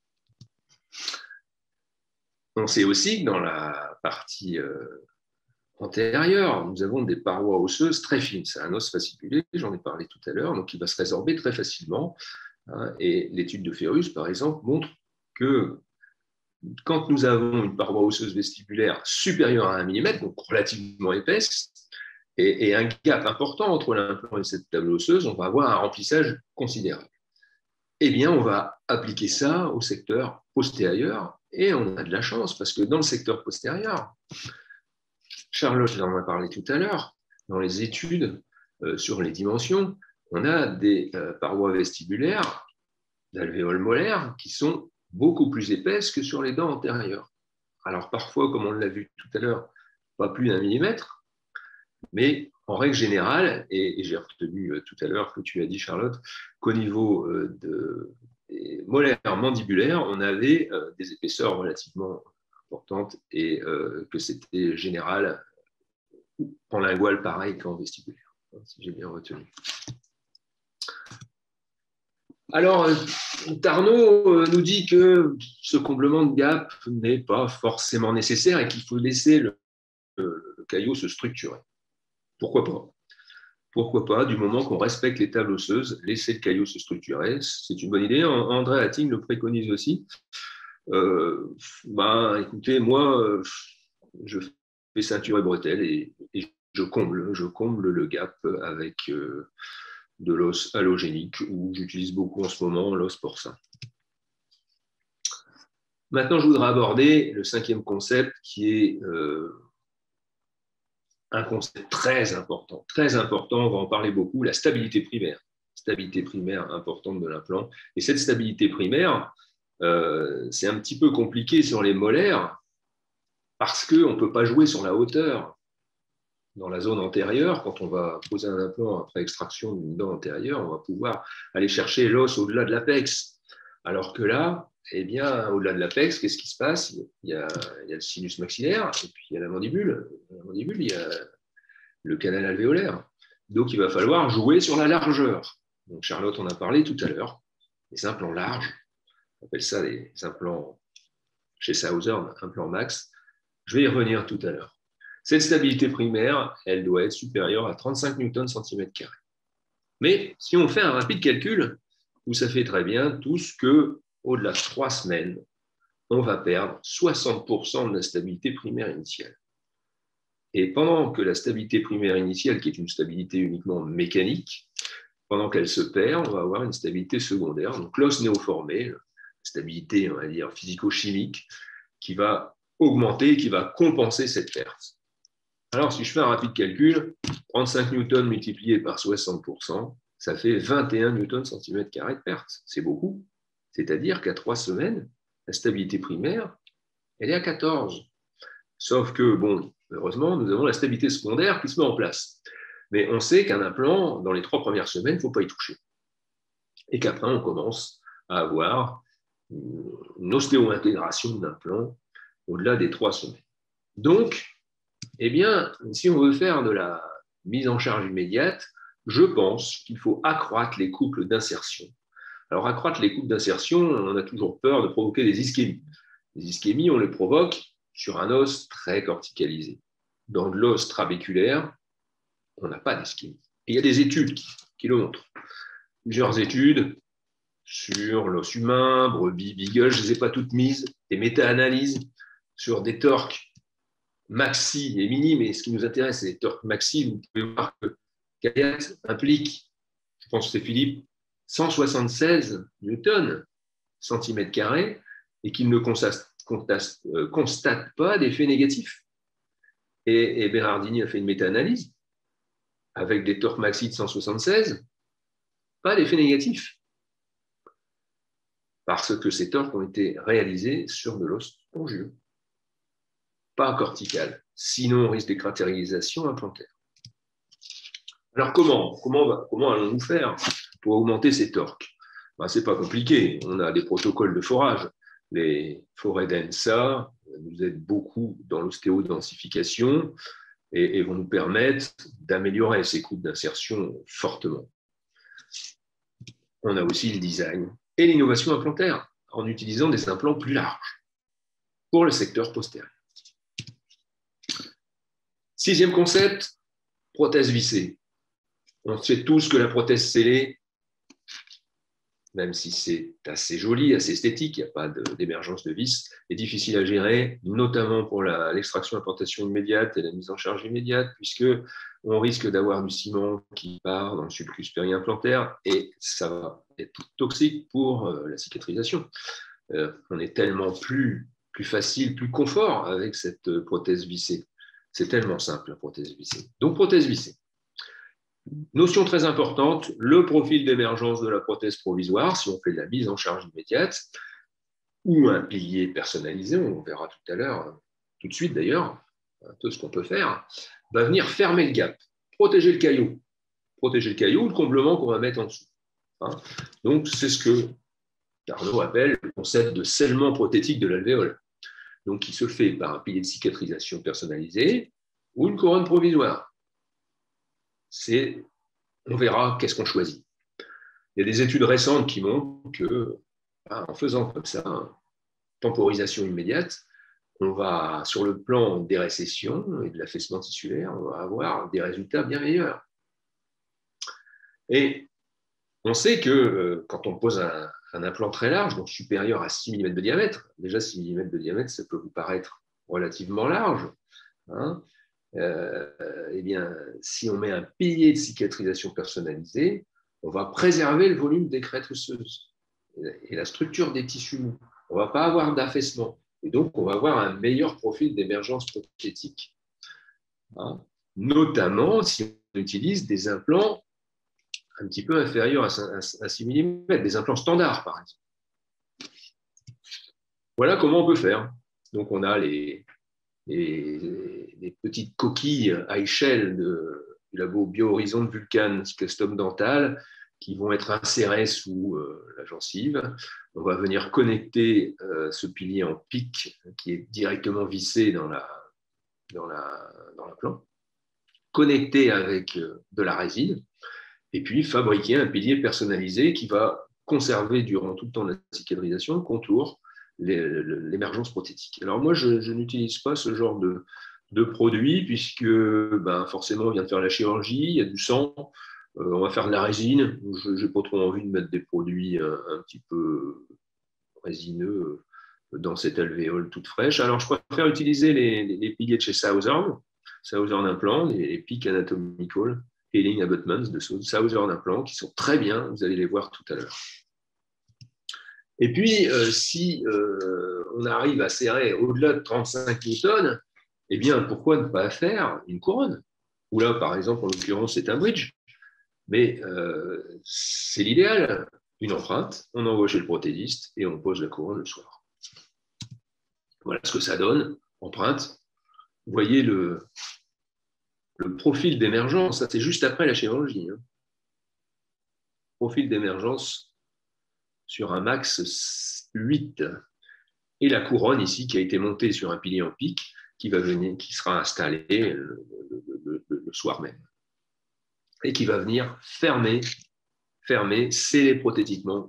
[SPEAKER 3] On sait aussi que dans la partie euh, antérieure, nous avons des parois osseuses très fines. C'est un os fasciculé, j'en ai parlé tout à l'heure, donc il va se résorber très facilement. Hein, et l'étude de Ferrus, par exemple, montre que quand nous avons une paroi osseuse vestibulaire supérieure à un millimètre, donc relativement épaisse, et, et un gap important entre l'implant et cette table osseuse, on va avoir un remplissage considérable. Eh bien, on va appliquer ça au secteur postérieur, et on a de la chance, parce que dans le secteur postérieur, Charlotte en a parlé tout à l'heure, dans les études euh, sur les dimensions, on a des euh, parois vestibulaires d'alvéoles molaires qui sont beaucoup plus épaisses que sur les dents antérieures. Alors parfois, comme on l'a vu tout à l'heure, pas plus d'un millimètre, mais en règle générale, et, et j'ai retenu euh, tout à l'heure que tu as dit, Charlotte, qu'au niveau euh, de, des molaires mandibulaires, on avait euh, des épaisseurs relativement importantes et euh, que c'était général en lingual pareil qu'en vestibulaire, si j'ai bien retenu. Alors, Tarnot nous dit que ce comblement de gap n'est pas forcément nécessaire et qu'il faut laisser le, le, le caillot se structurer. Pourquoi pas? Pourquoi pas, du moment qu'on respecte les tables osseuses, laisser le caillot se structurer, c'est une bonne idée. André Hatting le préconise aussi. Euh, ben, écoutez, moi, je fais ceinture et bretelles et, et je comble, je comble le gap avec euh, de l'os allogénique, où j'utilise beaucoup en ce moment l'os porcin. Maintenant, je voudrais aborder le cinquième concept qui est euh, un concept très important, très important, on va en parler beaucoup, la stabilité primaire. Stabilité primaire importante de l'implant. Et cette stabilité primaire, euh, c'est un petit peu compliqué sur les molaires parce qu'on ne peut pas jouer sur la hauteur. Dans la zone antérieure, quand on va poser un implant après extraction d'une dent antérieure, on va pouvoir aller chercher l'os au-delà de l'apex. Alors que là, eh bien, au-delà de l'apex, qu'est-ce qui se passe? il y, a, il y a le sinus maxillaire, et puis il y a la mandibule. La mandibule, il y a le canal alvéolaire. Donc, il va falloir jouer sur la largeur. Donc, Charlotte en a parlé tout à l'heure. Les implants larges, on appelle ça les implants chez Sauser, implants max. Je vais y revenir tout à l'heure. Cette stabilité primaire, elle doit être supérieure à trente-cinq newtons centimètre carré. Mais si on fait un rapide calcul, vous savez très bien tous qu'au-delà de trois semaines, on va perdre soixante pour cent de la stabilité primaire initiale. Et pendant que la stabilité primaire initiale, qui est une stabilité uniquement mécanique, pendant qu'elle se perd, on va avoir une stabilité secondaire, donc l'os néoformé, stabilité, on va dire, physico-chimique, qui va augmenter, qui va compenser cette perte. Alors, si je fais un rapide calcul, trente-cinq newtons multiplié par soixante pour cent, ça fait vingt et un newtons centimètre carré de perte. C'est beaucoup. C'est-à-dire qu'à trois semaines, la stabilité primaire, elle est à quatorze. Sauf que, bon, heureusement, nous avons la stabilité secondaire qui se met en place. Mais on sait qu'un implant, dans les trois premières semaines, il ne faut pas y toucher. Et qu'après, on commence à avoir une ostéo-intégration d'implant au-delà des trois semaines. Donc, eh bien, si on veut faire de la mise en charge immédiate, je pense qu'il faut accroître les couples d'insertion. Alors, accroître les couples d'insertion, on a toujours peur de provoquer des ischémies. Les ischémies, on les provoque sur un os très corticalisé. Dans de l'os trabéculaire, on n'a pas d'ischémie. Et il y a des études qui, qui le montrent. Plusieurs études sur l'os humain, brebis, beagle, je ne les ai pas toutes mises, des méta-analyses sur des torques maxi et mini, mais ce qui nous intéresse, c'est les torques maxi. Vous pouvez voir que Kayat implique, je pense que c'est Philippe, cent soixante-seize newtons centimètre carré et qu'il ne constate, constate, euh, constate pas d'effet négatif. Et, et Berardini a fait une méta-analyse avec des torques maxi de cent soixante-seize, pas d'effet négatif. Parce que ces torques ont été réalisés sur de l'os spongieux, pas cortical. Sinon, on risque des cratérisations implantaires. Alors, comment, comment, comment allons-nous faire pour augmenter ces torques? Ben, ce n'est pas compliqué. On a des protocoles de forage. Les forêts d'E N S A nous aident beaucoup dans l'ostéodensification et, et vont nous permettre d'améliorer ces coupes d'insertion fortement. On a aussi le design et l'innovation implantaire en utilisant des implants plus larges pour le secteur postérieur. Sixième concept, prothèse vissée. On sait tous que la prothèse scellée, même si c'est assez joli, assez esthétique, il n'y a pas d'émergence de, de vis, est difficile à gérer, notamment pour l'extraction, l'implantation immédiate et la mise en charge immédiate, puisqu'on risque d'avoir du ciment qui part dans le sulcus périimplantaire et ça va être toxique pour euh, la cicatrisation. Euh, on est tellement plus, plus facile, plus confort avec cette prothèse vissée. C'est tellement simple, la prothèse vissée. Donc, prothèse vissée. Notion très importante, le profil d'émergence de la prothèse provisoire, si on fait de la mise en charge immédiate, ou un pilier personnalisé, on verra tout à l'heure, tout de suite d'ailleurs, un peu ce qu'on peut faire, va venir fermer le gap, protéger le caillou, protéger le caillou, le comblement qu'on va mettre en dessous. Hein. Donc, c'est ce que Carnot appelle le concept de scellement prothétique de l'alvéole, donc qui se fait par un pilier de cicatrisation personnalisé ou une couronne provisoire. C'est, on verra qu'est-ce qu'on choisit. Il y a des études récentes qui montrent que, en faisant comme ça, temporisation immédiate, on va, sur le plan des récessions et de l'affaissement tissulaire, on va avoir des résultats bien meilleurs. Et on sait que euh, quand on pose un, un implant très large, donc supérieur à six millimètres de diamètre, déjà six millimètres de diamètre, ça peut vous paraître relativement large, hein, Euh, eh bien, si on met un pilier de cicatrisation personnalisé, on va préserver le volume des crêtes osseuses et la structure des tissus mous. On ne va pas avoir d'affaissement. Et donc, on va avoir un meilleur profil d'émergence prothétique. Hein, notamment si on utilise des implants un petit peu inférieurs à six millimètres, des implants standards, par exemple. Voilà comment on peut faire. Donc, on a les... Et des petites coquilles à échelle de, du labo Bio-Horizon de Vulcan Custom Dental qui vont être insérées sous euh, la gencive. On va venir connecter euh, ce pilier en pic qui est directement vissé dans la, dans la, dans l'implant, connecté avec euh, de la résine, et puis fabriquer un pilier personnalisé qui va conserver durant tout le temps de la cicatrisation le contour, l'émergence prothétique. Alors moi, je, je n'utilise pas ce genre de, de produit puisque ben, forcément, on vient de faire la chirurgie, il y a du sang, euh, on va faire de la résine. Je n'ai pas trop envie de mettre des produits un, un petit peu résineux dans cette alvéole toute fraîche. Alors, je préfère utiliser les, les, les piliers de chez Southern, Southern Implant, les, les Peak Anatomical Healing Abutments de Southern Implant, qui sont très bien, vous allez les voir tout à l'heure. Et puis, euh, si euh, on arrive à serrer au-delà de trente-cinq newtons, eh bien, pourquoi ne pas faire une couronne? Ou là, par exemple, en l'occurrence, c'est un bridge. Mais euh, c'est l'idéal. Une empreinte, on envoie chez le prothésiste et on pose la couronne le soir. Voilà ce que ça donne. Empreinte. Vous voyez le, le profil d'émergence. Ça, c'est juste après la chirurgie. Hein. Profil d'émergence sur un max huit. Et la couronne ici qui a été montée sur un pilier en pic qui, va venir, qui sera installé le, le, le, le soir même. Et qui va venir fermer, fermer, sceller prothétiquement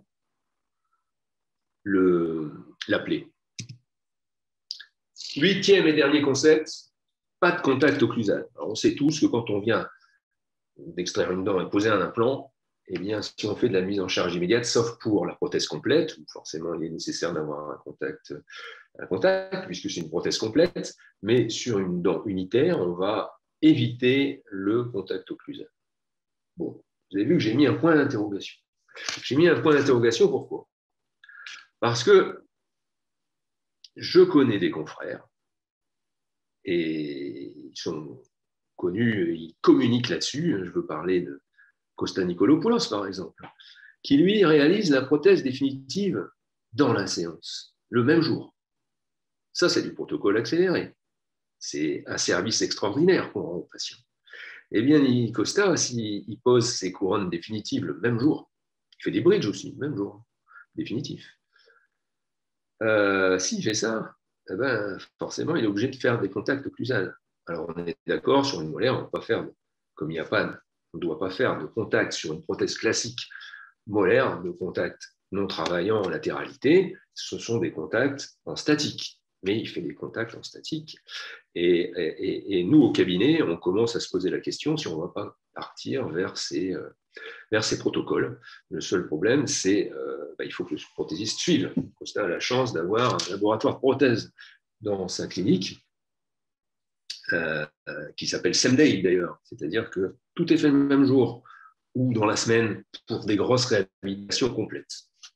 [SPEAKER 3] le, la plaie. Huitième et dernier concept, pas de contact occlusal. Alors on sait tous que quand on vient d'extraire une dent et poser un implant, eh bien, si on fait de la mise en charge immédiate, sauf pour la prothèse complète, où forcément il est nécessaire d'avoir un contact, un contact, puisque c'est une prothèse complète, mais sur une dent unitaire, on va éviter le contact occlusal. Bon, vous avez vu que j'ai mis un point d'interrogation. J'ai mis un point d'interrogation, pourquoi? Parce que je connais des confrères, et ils sont connus, ils communiquent là-dessus, je veux parler de Costa Nicolopoulos, par exemple, qui, lui, réalise la prothèse définitive dans la séance, le même jour. Ça, c'est du protocole accéléré. C'est un service extraordinaire qu'on rend aux patients. Eh bien, Costa, s'il pose ses couronnes définitives le même jour, il fait des bridges aussi, le même jour, définitif. Euh, s'il fait ça, eh ben, forcément, il est obligé de faire des contacts occlusales. Alors, on est d'accord, sur une molaire, on ne va pas faire, comme il n'y a pas de on ne doit pas faire de contact sur une prothèse classique molaire, de contact non travaillant en latéralité, ce sont des contacts en statique. mais il fait des contacts en statique. Et, et, et nous, au cabinet, on commence à se poser la question si on ne va pas partir vers ces, euh, vers ces protocoles. Le seul problème, c'est euh, bah, il faut que le prothésiste suive. Costa a la chance d'avoir un laboratoire de prothèse dans sa clinique, euh, euh, qui s'appelle same day d'ailleurs, c'est-à-dire que tout est fait le même jour ou dans la semaine pour des grosses réhabilitations complètes.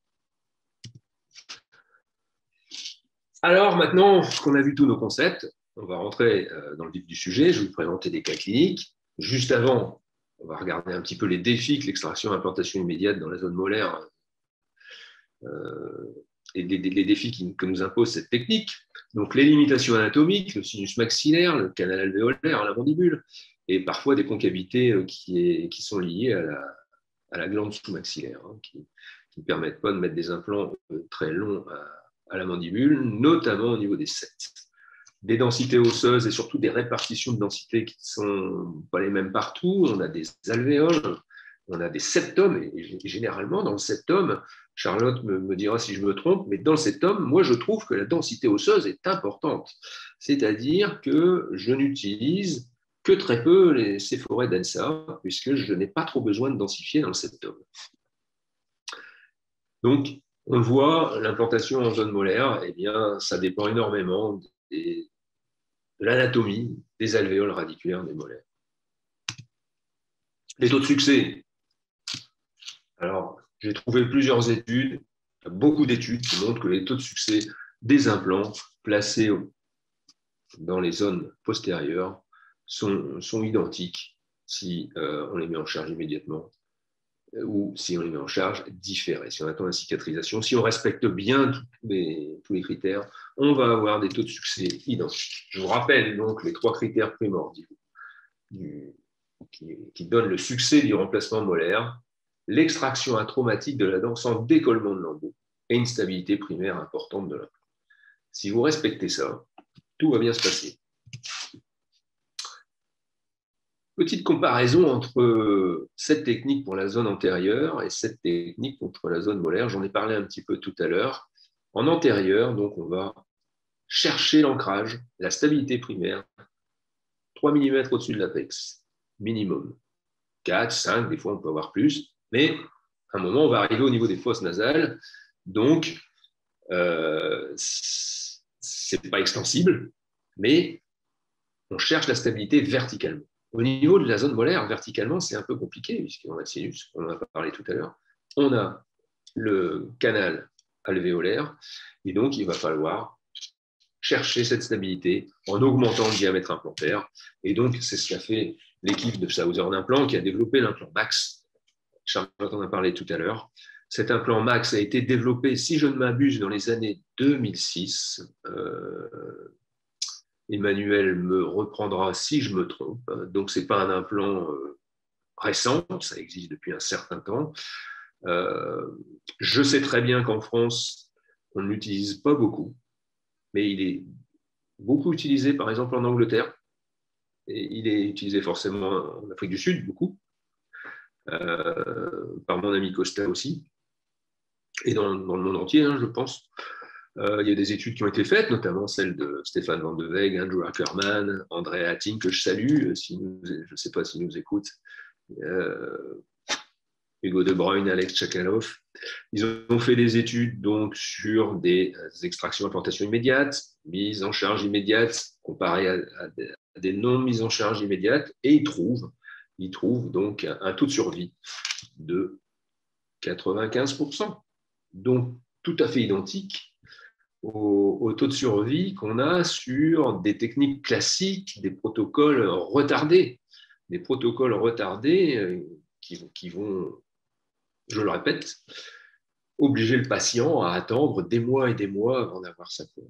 [SPEAKER 3] Alors maintenant qu'on a vu tous nos concepts, on va rentrer dans le vif du sujet. Je vais vous présenter des cas cliniques. Juste avant, on va regarder un petit peu les défis que l'extraction et l'implantation immédiate dans la zone molaire euh, et les, les défis qui, que nous impose cette technique. Donc les limitations anatomiques, le sinus maxillaire, le canal alvéolaire, la mandibule, et parfois des concavités qui, est, qui sont liées à la, à la glande sous-maxillaire, hein, qui ne permettent pas de mettre des implants très longs à à la mandibule, notamment au niveau des septes. Des densités osseuses et surtout des répartitions de densité qui ne sont pas les mêmes partout. On a des alvéoles, on a des septums, et généralement dans le septum, Charlotte me, me dira si je me trompe, mais dans le septum, moi je trouve que la densité osseuse est importante. C'est-à-dire que je n'utilise que très peu les, ces forêts d'E N S A, puisque je n'ai pas trop besoin de densifier dans le septum. Donc, on le voit, l'implantation en zone molaire, eh bien, ça dépend énormément des, de l'anatomie des alvéoles radiculaires des molaires. Les taux de succès. Alors, j'ai trouvé plusieurs études, beaucoup d'études qui montrent que les taux de succès des implants placés dans les zones postérieures sont, sont identiques si euh, on les met en charge immédiatement ou si on les met en charge différés, si on attend la cicatrisation. Si on respecte bien tous les, tous les critères, on va avoir des taux de succès identiques. Je vous rappelle donc les trois critères primordiaux du, qui, qui donnent le succès du remplacement molaire: l'extraction atraumatique de la dent sans décollement de l'embout et une stabilité primaire importante de l'implant. Si vous respectez ça, tout va bien se passer. Petite comparaison entre cette technique pour la zone antérieure et cette technique contre la zone molaire. J'en ai parlé un petit peu tout à l'heure. En antérieur, donc, on va chercher l'ancrage, la stabilité primaire, trois millimètres au-dessus de l'apex, minimum. quatre, cinq, des fois on peut avoir plus, mais à un moment, on va arriver au niveau des fosses nasales. Donc, euh, ce n'est pas extensible, mais on cherche la stabilité verticalement. Au niveau de la zone molaire, verticalement, c'est un peu compliqué, puisqu'on a le sinus, on en a parlé tout à l'heure. On a le canal alvéolaire, et donc il va falloir chercher cette stabilité en augmentant le diamètre implantaire. Et donc, c'est ce qu'a fait l'équipe de Sauser d'implants qui a développé l'implant Max. Charlotte en a parlé tout à l'heure. Cet implant Max a été développé, si je ne m'abuse, dans les années deux mille six. Euh, Emmanuel me reprendra si je me trompe. Donc, ce n'est pas un implant euh, récent, ça existe depuis un certain temps. Euh, je sais très bien qu'en France, on ne l'utilise pas beaucoup, mais il est beaucoup utilisé, par exemple, en Angleterre. Et il est utilisé forcément en Afrique du Sud, beaucoup, euh, par mon ami Costa aussi, et dans, dans le monde entier, hein, je pense. Euh, il y a des études qui ont été faites, notamment celle de Stéphane Van de Weg, Andrew Ackerman, André Hatting, que je salue, si nous, je ne sais pas s'ils nous écoutent, euh, Hugo De Bruyne, Alex Tchakalov. Ils ont fait des études donc, sur des extractions implantations immédiates, mises en charge immédiate, comparées à, à, des, à des non-mises en charge immédiates, et ils trouvent, ils trouvent donc un taux de survie de quatre-vingt-quinze pour cent, donc tout à fait identique Au, au taux de survie qu'on a sur des techniques classiques, des protocoles retardés, des protocoles retardés euh, qui, qui vont, je le répète, obliger le patient à attendre des mois et des mois avant d'avoir sa cour.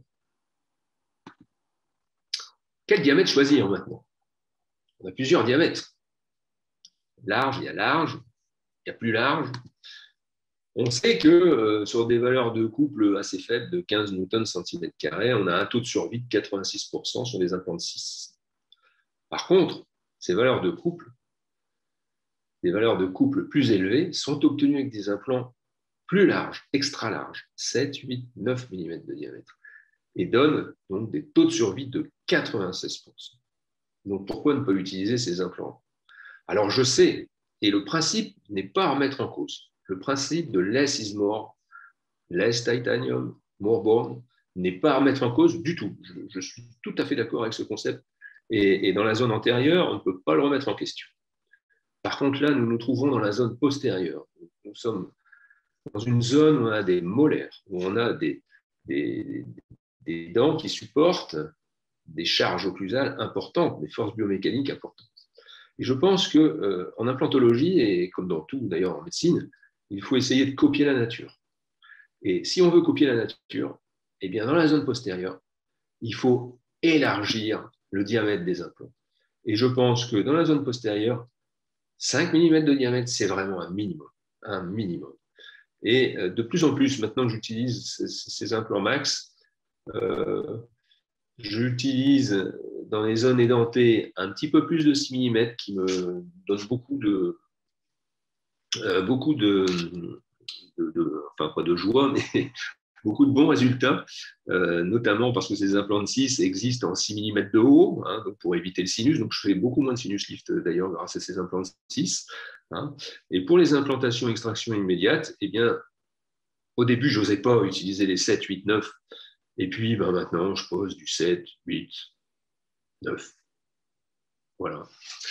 [SPEAKER 3] Quel diamètre choisir maintenant? On a plusieurs diamètres. Large, il y a large, il y a plus large. On sait que euh, sur des valeurs de couple assez faibles, de quinze newtons centimètre carré, on a un taux de survie de quatre-vingt-six pour cent sur des implants de six. Par contre, ces valeurs de couple, des valeurs de couple plus élevées, sont obtenues avec des implants plus larges, extra larges, sept, huit, neuf millimètres de diamètre. et donne donc des taux de survie de quatre-vingt-seize pour cent. Donc pourquoi ne pas utiliser ces implants? Alors je sais, et le principe n'est pas à remettre en cause. Le principe de less is more, less titanium, more bone, n'est pas à remettre en cause du tout. Je, je suis tout à fait d'accord avec ce concept. Et, et dans la zone antérieure, on ne peut pas le remettre en question. Par contre, là, nous nous trouvons dans la zone postérieure. Nous sommes dans une zone où on a des molaires, où on a des, des, des dents qui supportent des charges occlusales importantes, des forces biomécaniques importantes. Et je pense qu'en euh, implantologie, et comme dans tout d'ailleurs en médecine, il faut essayer de copier la nature. Et si on veut copier la nature, eh bien dans la zone postérieure, il faut élargir le diamètre des implants. Et je pense que dans la zone postérieure, cinq millimètres de diamètre, c'est vraiment un minimum. Un minimum. Et de plus en plus, maintenant que j'utilise ces, ces implants max, euh, j'utilise dans les zones édentées un petit peu plus de six millimètres qui me donne beaucoup de, euh, beaucoup de, de, de, enfin pas de joie, mais beaucoup de bons résultats, euh, notamment parce que ces implants de six existent en six millimètres de haut, hein, donc pour éviter le sinus. Donc je fais beaucoup moins de sinus lift d'ailleurs grâce à ces implants de six. Hein. Et pour les implantations extraction immédiate, eh bien, au début, je n'osais pas utiliser les sept, huit, neuf. Et puis ben, maintenant, je pose du sept, huit, neuf. Voilà.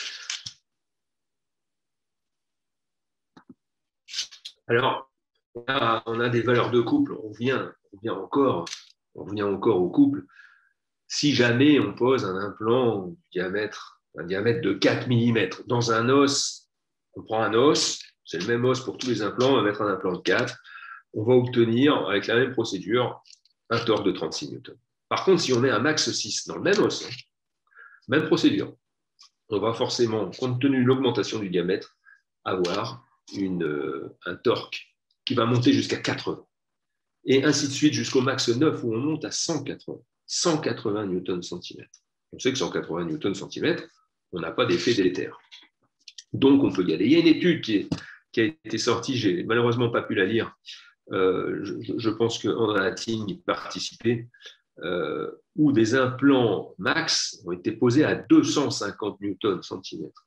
[SPEAKER 3] Alors, on a, on a des valeurs de couple. On vient, on vient encore, on vient encore au couple. Si jamais on pose un implant du diamètre, un diamètre de quatre millimètres dans un os, on prend un os, c'est le même os pour tous les implants, on va mettre un implant de quatre, on va obtenir, avec la même procédure, un torque de trente-six newtons. Par contre, si on met un max six dans le même os, hein, même procédure, on va forcément, compte tenu de l'augmentation du diamètre, avoir une, euh, un torque qui va monter jusqu'à quatre-vingts. Et ainsi de suite jusqu'au max neuf où on monte à cent quatre-vingts. cent quatre-vingts newtons centimètre. On sait que cent quatre-vingts newtons centimètre, on n'a pas d'effet délétère. Donc, on peut y aller. Il y a une étude qui, est, qui a été sortie, je n'ai malheureusement pas pu la lire. Euh, je, je pense qu'André Hatting y participait, euh, où des implants max ont été posés à deux cent cinquante newtons centimètre.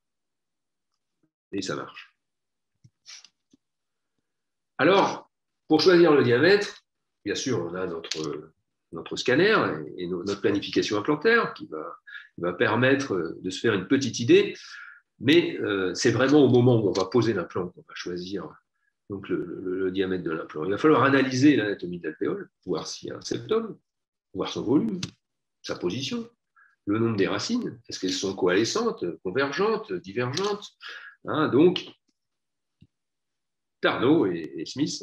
[SPEAKER 3] Et ça marche. Alors, pour choisir le diamètre, bien sûr, on a notre, notre scanner et notre planification implantaire qui va, qui va permettre de se faire une petite idée, mais euh, c'est vraiment au moment où on va poser l'implant qu'on va choisir donc le, le, le diamètre de l'implant. Il va falloir analyser l'anatomie de l'alvéole, voir s'il y a un septum, voir son volume, sa position, le nombre des racines, est-ce qu'elles sont coalescentes, convergentes, divergentes, hein, donc Tarnot et, et Smith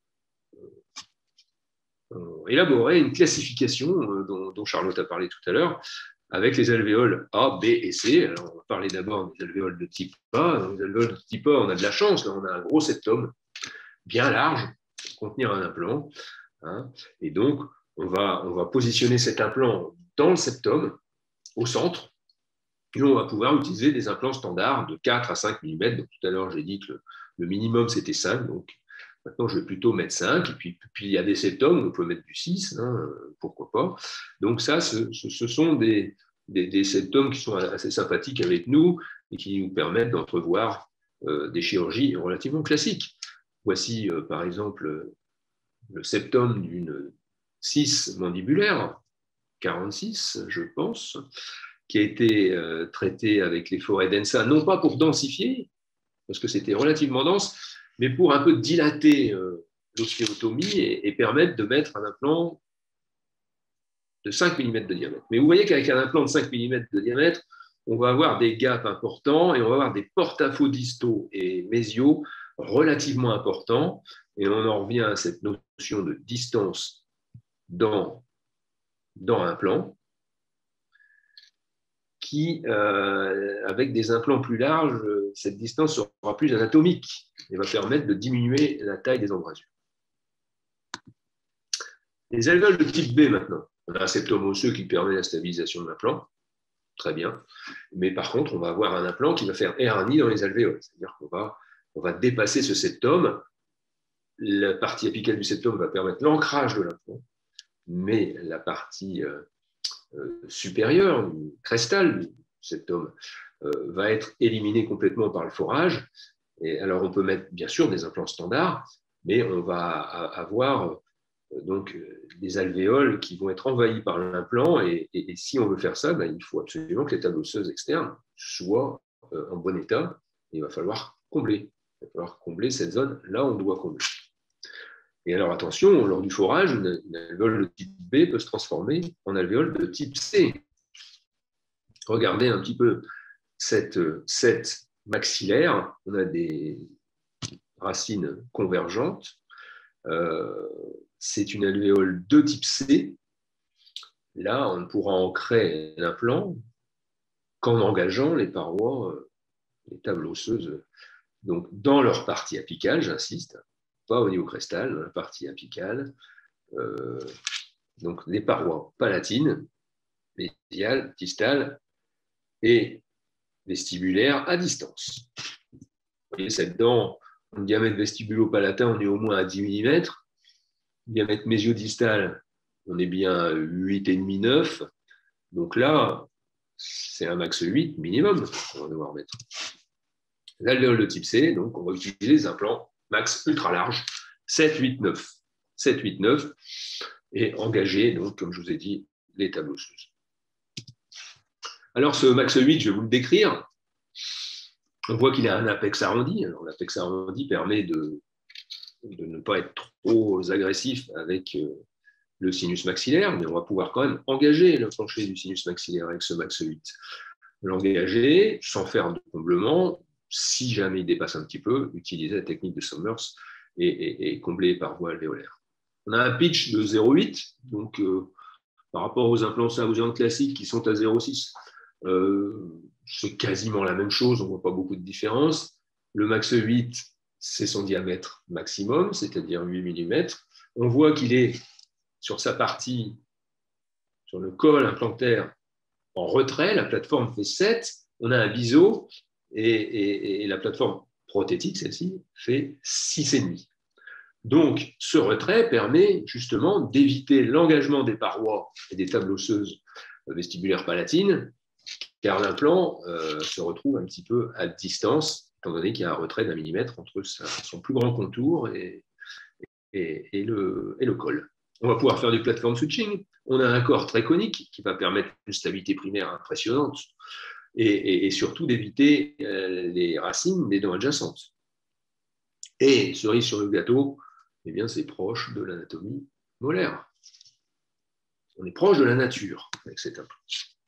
[SPEAKER 3] ont élaboré une classification dont, dont Charlotte a parlé tout à l'heure, avec les alvéoles A, B et C. Alors, on va parler d'abord des alvéoles de type A. Dans les alvéoles de type A, on a de la chance, là, on a un gros septum bien large pour contenir un implant. Hein, et donc, on va, on va positionner cet implant dans le septum, au centre, et on va pouvoir utiliser des implants standards de quatre à cinq millimètres. Donc, tout à l'heure, j'ai dit que le, le minimum, c'était cinq. Donc, maintenant, je vais plutôt mettre cinq. Et puis, puis il y a des septums, on peut mettre du six, hein, pourquoi pas. Donc, ça, ce, ce sont des, des, des septums qui sont assez sympathiques avec nous et qui nous permettent d'entrevoir euh, des chirurgies relativement classiques. Voici, euh, par exemple, le septum d'une six mandibulaire, quarante-six, je pense, qui a été euh, traité avec les forêts d'Ensa, non pas pour densifier, parce que c'était relativement dense, mais pour un peu dilater euh, l'ostéotomie et, et permettre de mettre un implant de cinq millimètres de diamètre. Mais vous voyez qu'avec un implant de cinq millimètres de diamètre, on va avoir des gaps importants et on va avoir des porte-à-faux distaux et mésiaux relativement importants. Et on en revient à cette notion de distance dans, dans un plan qui, euh, avec des implants plus larges, cette distance sera plus anatomique et va permettre de diminuer la taille des embrasures. Les alvéoles de type B maintenant. On a un septum osseux qui permet la stabilisation de l'implant. Très bien. Mais par contre, on va avoir un implant qui va faire hernie dans les alvéoles. C'est-à-dire qu'on va, on va dépasser ce septum. La partie apicale du septum va permettre l'ancrage de l'implant. mais la partie euh, euh, supérieure, crestale de cet homme, euh, va être éliminée complètement par le forage. Et alors, on peut mettre bien sûr des implants standards, mais on va avoir euh, donc des alvéoles qui vont être envahies par l'implant. Et, et, et si on veut faire ça, ben, il faut absolument que les tables osseuses externes soient euh, en bon état. Et il va falloir combler. Il va falloir combler cette zone. Là, on doit combler. Et alors, attention, lors du forage, une, une alvéole de type B peut se transformer en alvéole de type C. Regardez un petit peu cette, cette maxillaire. On a des racines convergentes. Euh, c'est une alvéole de type C. Là, on ne pourra ancrer l'implant qu'en engageant les parois, les tables osseuses, donc dans leur partie apicale, j'insiste, pas au niveau crestal, dans la partie apicale, euh, donc les parois palatines, médiales, distales et vestibulaires à distance. Vous voyez, cette dent, le diamètre vestibulo-palatin, on est au moins à dix millimètres. Le diamètre mésio-distal, on est bien à huit virgule cinq neuf. Donc là, c'est un max huit minimum qu'on va devoir mettre. L'alvéole de type C, donc on va utiliser les implants max ultra large, sept, huit, neuf. sept, huit, neuf. Et engager, donc, comme je vous ai dit, les tables osseuses. Alors, ce max huit, je vais vous le décrire. On voit qu'il a un apex arrondi. Alors, l'apex arrondi permet de, de ne pas être trop agressif avec le sinus maxillaire, mais on va pouvoir quand même engager le plancher du sinus maxillaire avec ce max huit. L'engager sans faire de comblement. Si jamais il dépasse un petit peu, utiliser la technique de Somers et, et, et combler par voie alvéolaire. On a un pitch de zéro virgule huit, donc euh, par rapport aux implants saousiantes classiques qui sont à zéro virgule six, euh, c'est quasiment la même chose, on ne voit pas beaucoup de différence. Le max huit, c'est son diamètre maximum, c'est-à-dire huit millimètres. On voit qu'il est sur sa partie, sur le col implantaire, en retrait, la plateforme fait sept, on a un biseau, et, et, et la plateforme prothétique, celle-ci, fait six virgule cinq. Donc, ce retrait permet justement d'éviter l'engagement des parois et des tables osseuses vestibulaires palatines, car l'implant euh, se retrouve un petit peu à distance, étant donné qu'il y a un retrait d'un millimètre entre sa, son plus grand contour et, et, et, le, et le col. On va pouvoir faire du platform switching. On a un corps très conique qui va permettre une stabilité primaire impressionnante et, et, et surtout d'éviter euh, les racines des dents adjacentes. Et cerise sur le gâteau, eh bien, c'est proche de l'anatomie molaire. On est proche de la nature avec cet implant.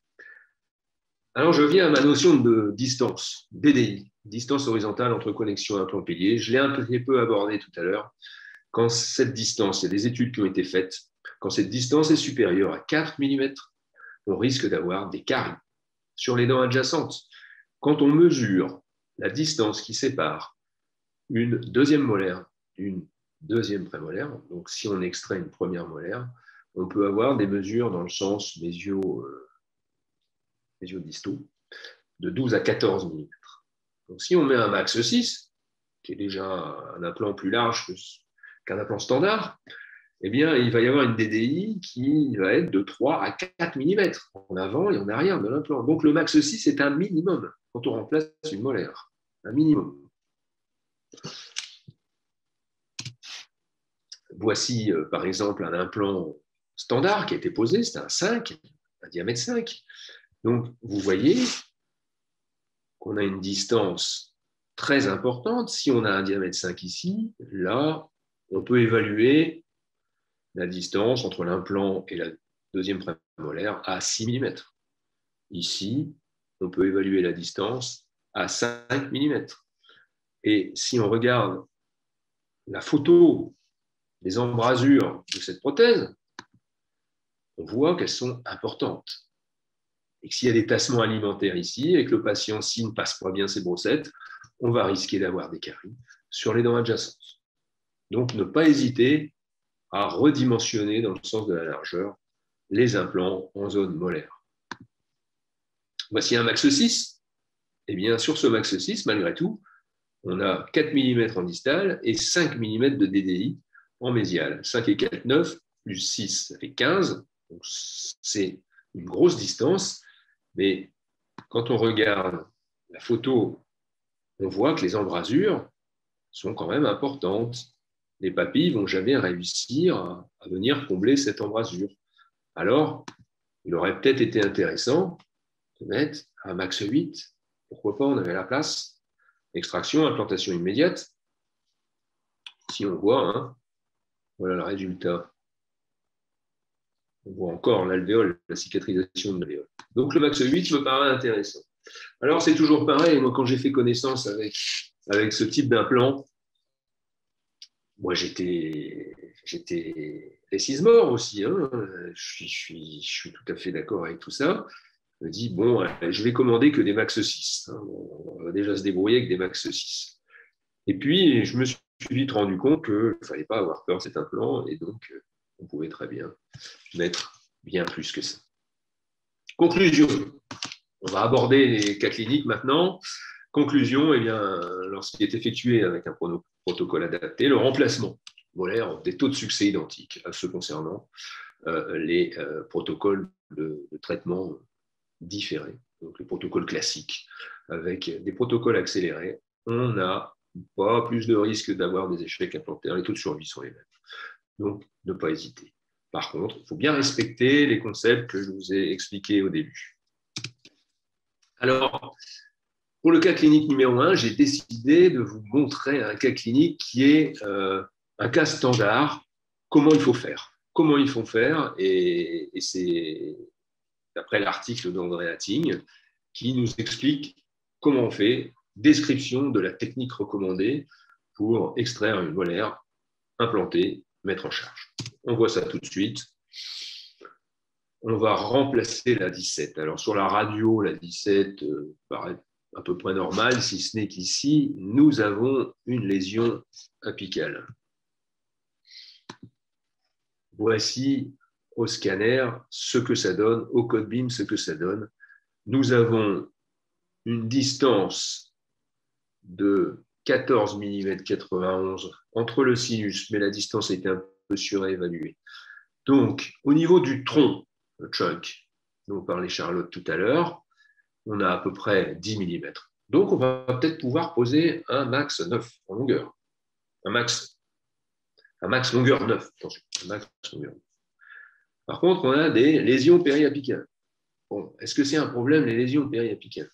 [SPEAKER 3] Alors, je viens à ma notion de distance, D D I, distance horizontale entre connexion et implant pilier. Je l'ai un petit peu abordé tout à l'heure. Quand cette distance, il y a des études qui ont été faites, quand cette distance est supérieure à quatre millimètres, on risque d'avoir des caries sur les dents adjacentes. Quand on mesure la distance qui sépare une deuxième molaire d'une deuxième prémolaire, donc si on extrait une première molaire, on peut avoir des mesures dans le sens mésio, euh, mésio-distaux de douze à quatorze millimètres. Donc si on met un max six, qui est déjà un implant plus large qu'un implant standard, eh bien, il va y avoir une D D I qui va être de trois à quatre millimètres en avant et en arrière de l'implant. Donc le max six est un minimum quand on remplace une molaire, un minimum. Voici, euh, par exemple, un implant standard qui a été posé, c'est un cinq, un diamètre cinq. Donc, vous voyez qu'on a une distance très importante. Si on a un diamètre cinq ici, là, on peut évaluer la distance entre l'implant et la deuxième prémolaire à six millimètres. Ici, on peut évaluer la distance à cinq millimètres. Et si on regarde la photo des embrasures de cette prothèse, on voit qu'elles sont importantes. Et que s'il y a des tassements alimentaires ici, et que le patient, s'il ne passe pas bien ses brossettes, on va risquer d'avoir des caries sur les dents adjacentes. Donc, ne pas hésiter à redimensionner dans le sens de la largeur les implants en zone molaire. Voici un max six. Et bien, sur ce max six, malgré tout, on a quatre millimètres en distal et cinq millimètres de D D I en mésial. cinq et quatre, neuf, plus six, ça fait quinze. Donc, c'est une grosse distance. Mais quand on regarde la photo, on voit que les embrasures sont quand même importantes. Les papilles ne vont jamais réussir à, à venir combler cette embrasure. Alors, il aurait peut-être été intéressant de mettre un max huit. Pourquoi pas, on avait la place. Extraction, implantation immédiate. Si on voit, hein, voilà le résultat. On voit encore l'alvéole, la cicatrisation de l'alvéole. Donc le max huit me paraît intéressant. Alors c'est toujours pareil, moi quand j'ai fait connaissance avec, avec ce type d'implant, moi j'étais j'étais mort aussi, hein. je, suis, je, suis, je suis tout à fait d'accord avec tout ça. Je me dis, bon, je vais commander que des max six. Hein. On va déjà se débrouiller avec des max six. Et puis je me suis vite rendu compte qu'il ne fallait pas avoir peur de cet implant, et donc on pouvait très bien mettre bien plus que ça. Conclusion. On va aborder les cas cliniques maintenant. Conclusion, eh bien, lorsqu'il est effectué avec un protocole adapté, le remplacement molaire des taux de succès identiques à ceux concernant euh, les euh, protocoles de, de traitement différés, donc les protocoles classiques. Avec des protocoles accélérés, on n'a pas plus de risque d'avoir des échecs implantaires. Les taux de survie sont les mêmes. Donc, ne pas hésiter. Par contre, il faut bien respecter les concepts que je vous ai expliqués au début. Alors, pour le cas clinique numéro un, j'ai décidé de vous montrer un cas clinique qui est euh, un cas standard, comment il faut faire. Comment il faut faire, et, et c'est d'après l'article d'André Hatting qui nous explique comment on fait, description de la technique recommandée pour extraire une molaire implantée, mettre en charge. On voit ça tout de suite. On va remplacer la dix-sept. Alors, sur la radio, la dix-sept euh, paraît à peu près normale, si ce n'est qu'ici, nous avons une lésion apicale. Voici au scanner ce que ça donne, au code B I M ce que ça donne. Nous avons une distance de quatorze millimètres quatre-vingt-onze entre le sinus, mais la distance a été un peu surévaluée. Donc, au niveau du tronc, le trunk, dont parlait Charlotte tout à l'heure, on a à peu près dix millimètres. Donc, on va peut-être pouvoir poser un max neuf en longueur. Un max, un max longueur neuf. Attention, un max longueur neuf. Par contre, on a des lésions périapicales. Bon, est-ce que c'est un problème, les lésions périapicales?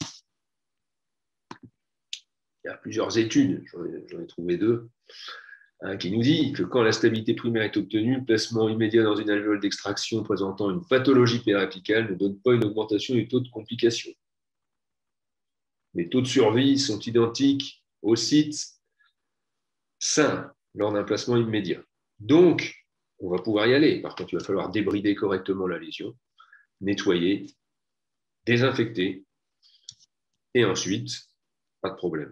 [SPEAKER 3] Il y a plusieurs études, j'en ai, j'en ai trouvé deux, hein, qui nous dit que quand la stabilité primaire est obtenue, le placement immédiat dans une alvéole d'extraction présentant une pathologie périapicale ne donne pas une augmentation du taux de complication. Les taux de survie sont identiques au site sain lors d'un placement immédiat. Donc, on va pouvoir y aller. Par contre, il va falloir débrider correctement la lésion, nettoyer, désinfecter, et ensuite, pas de problème.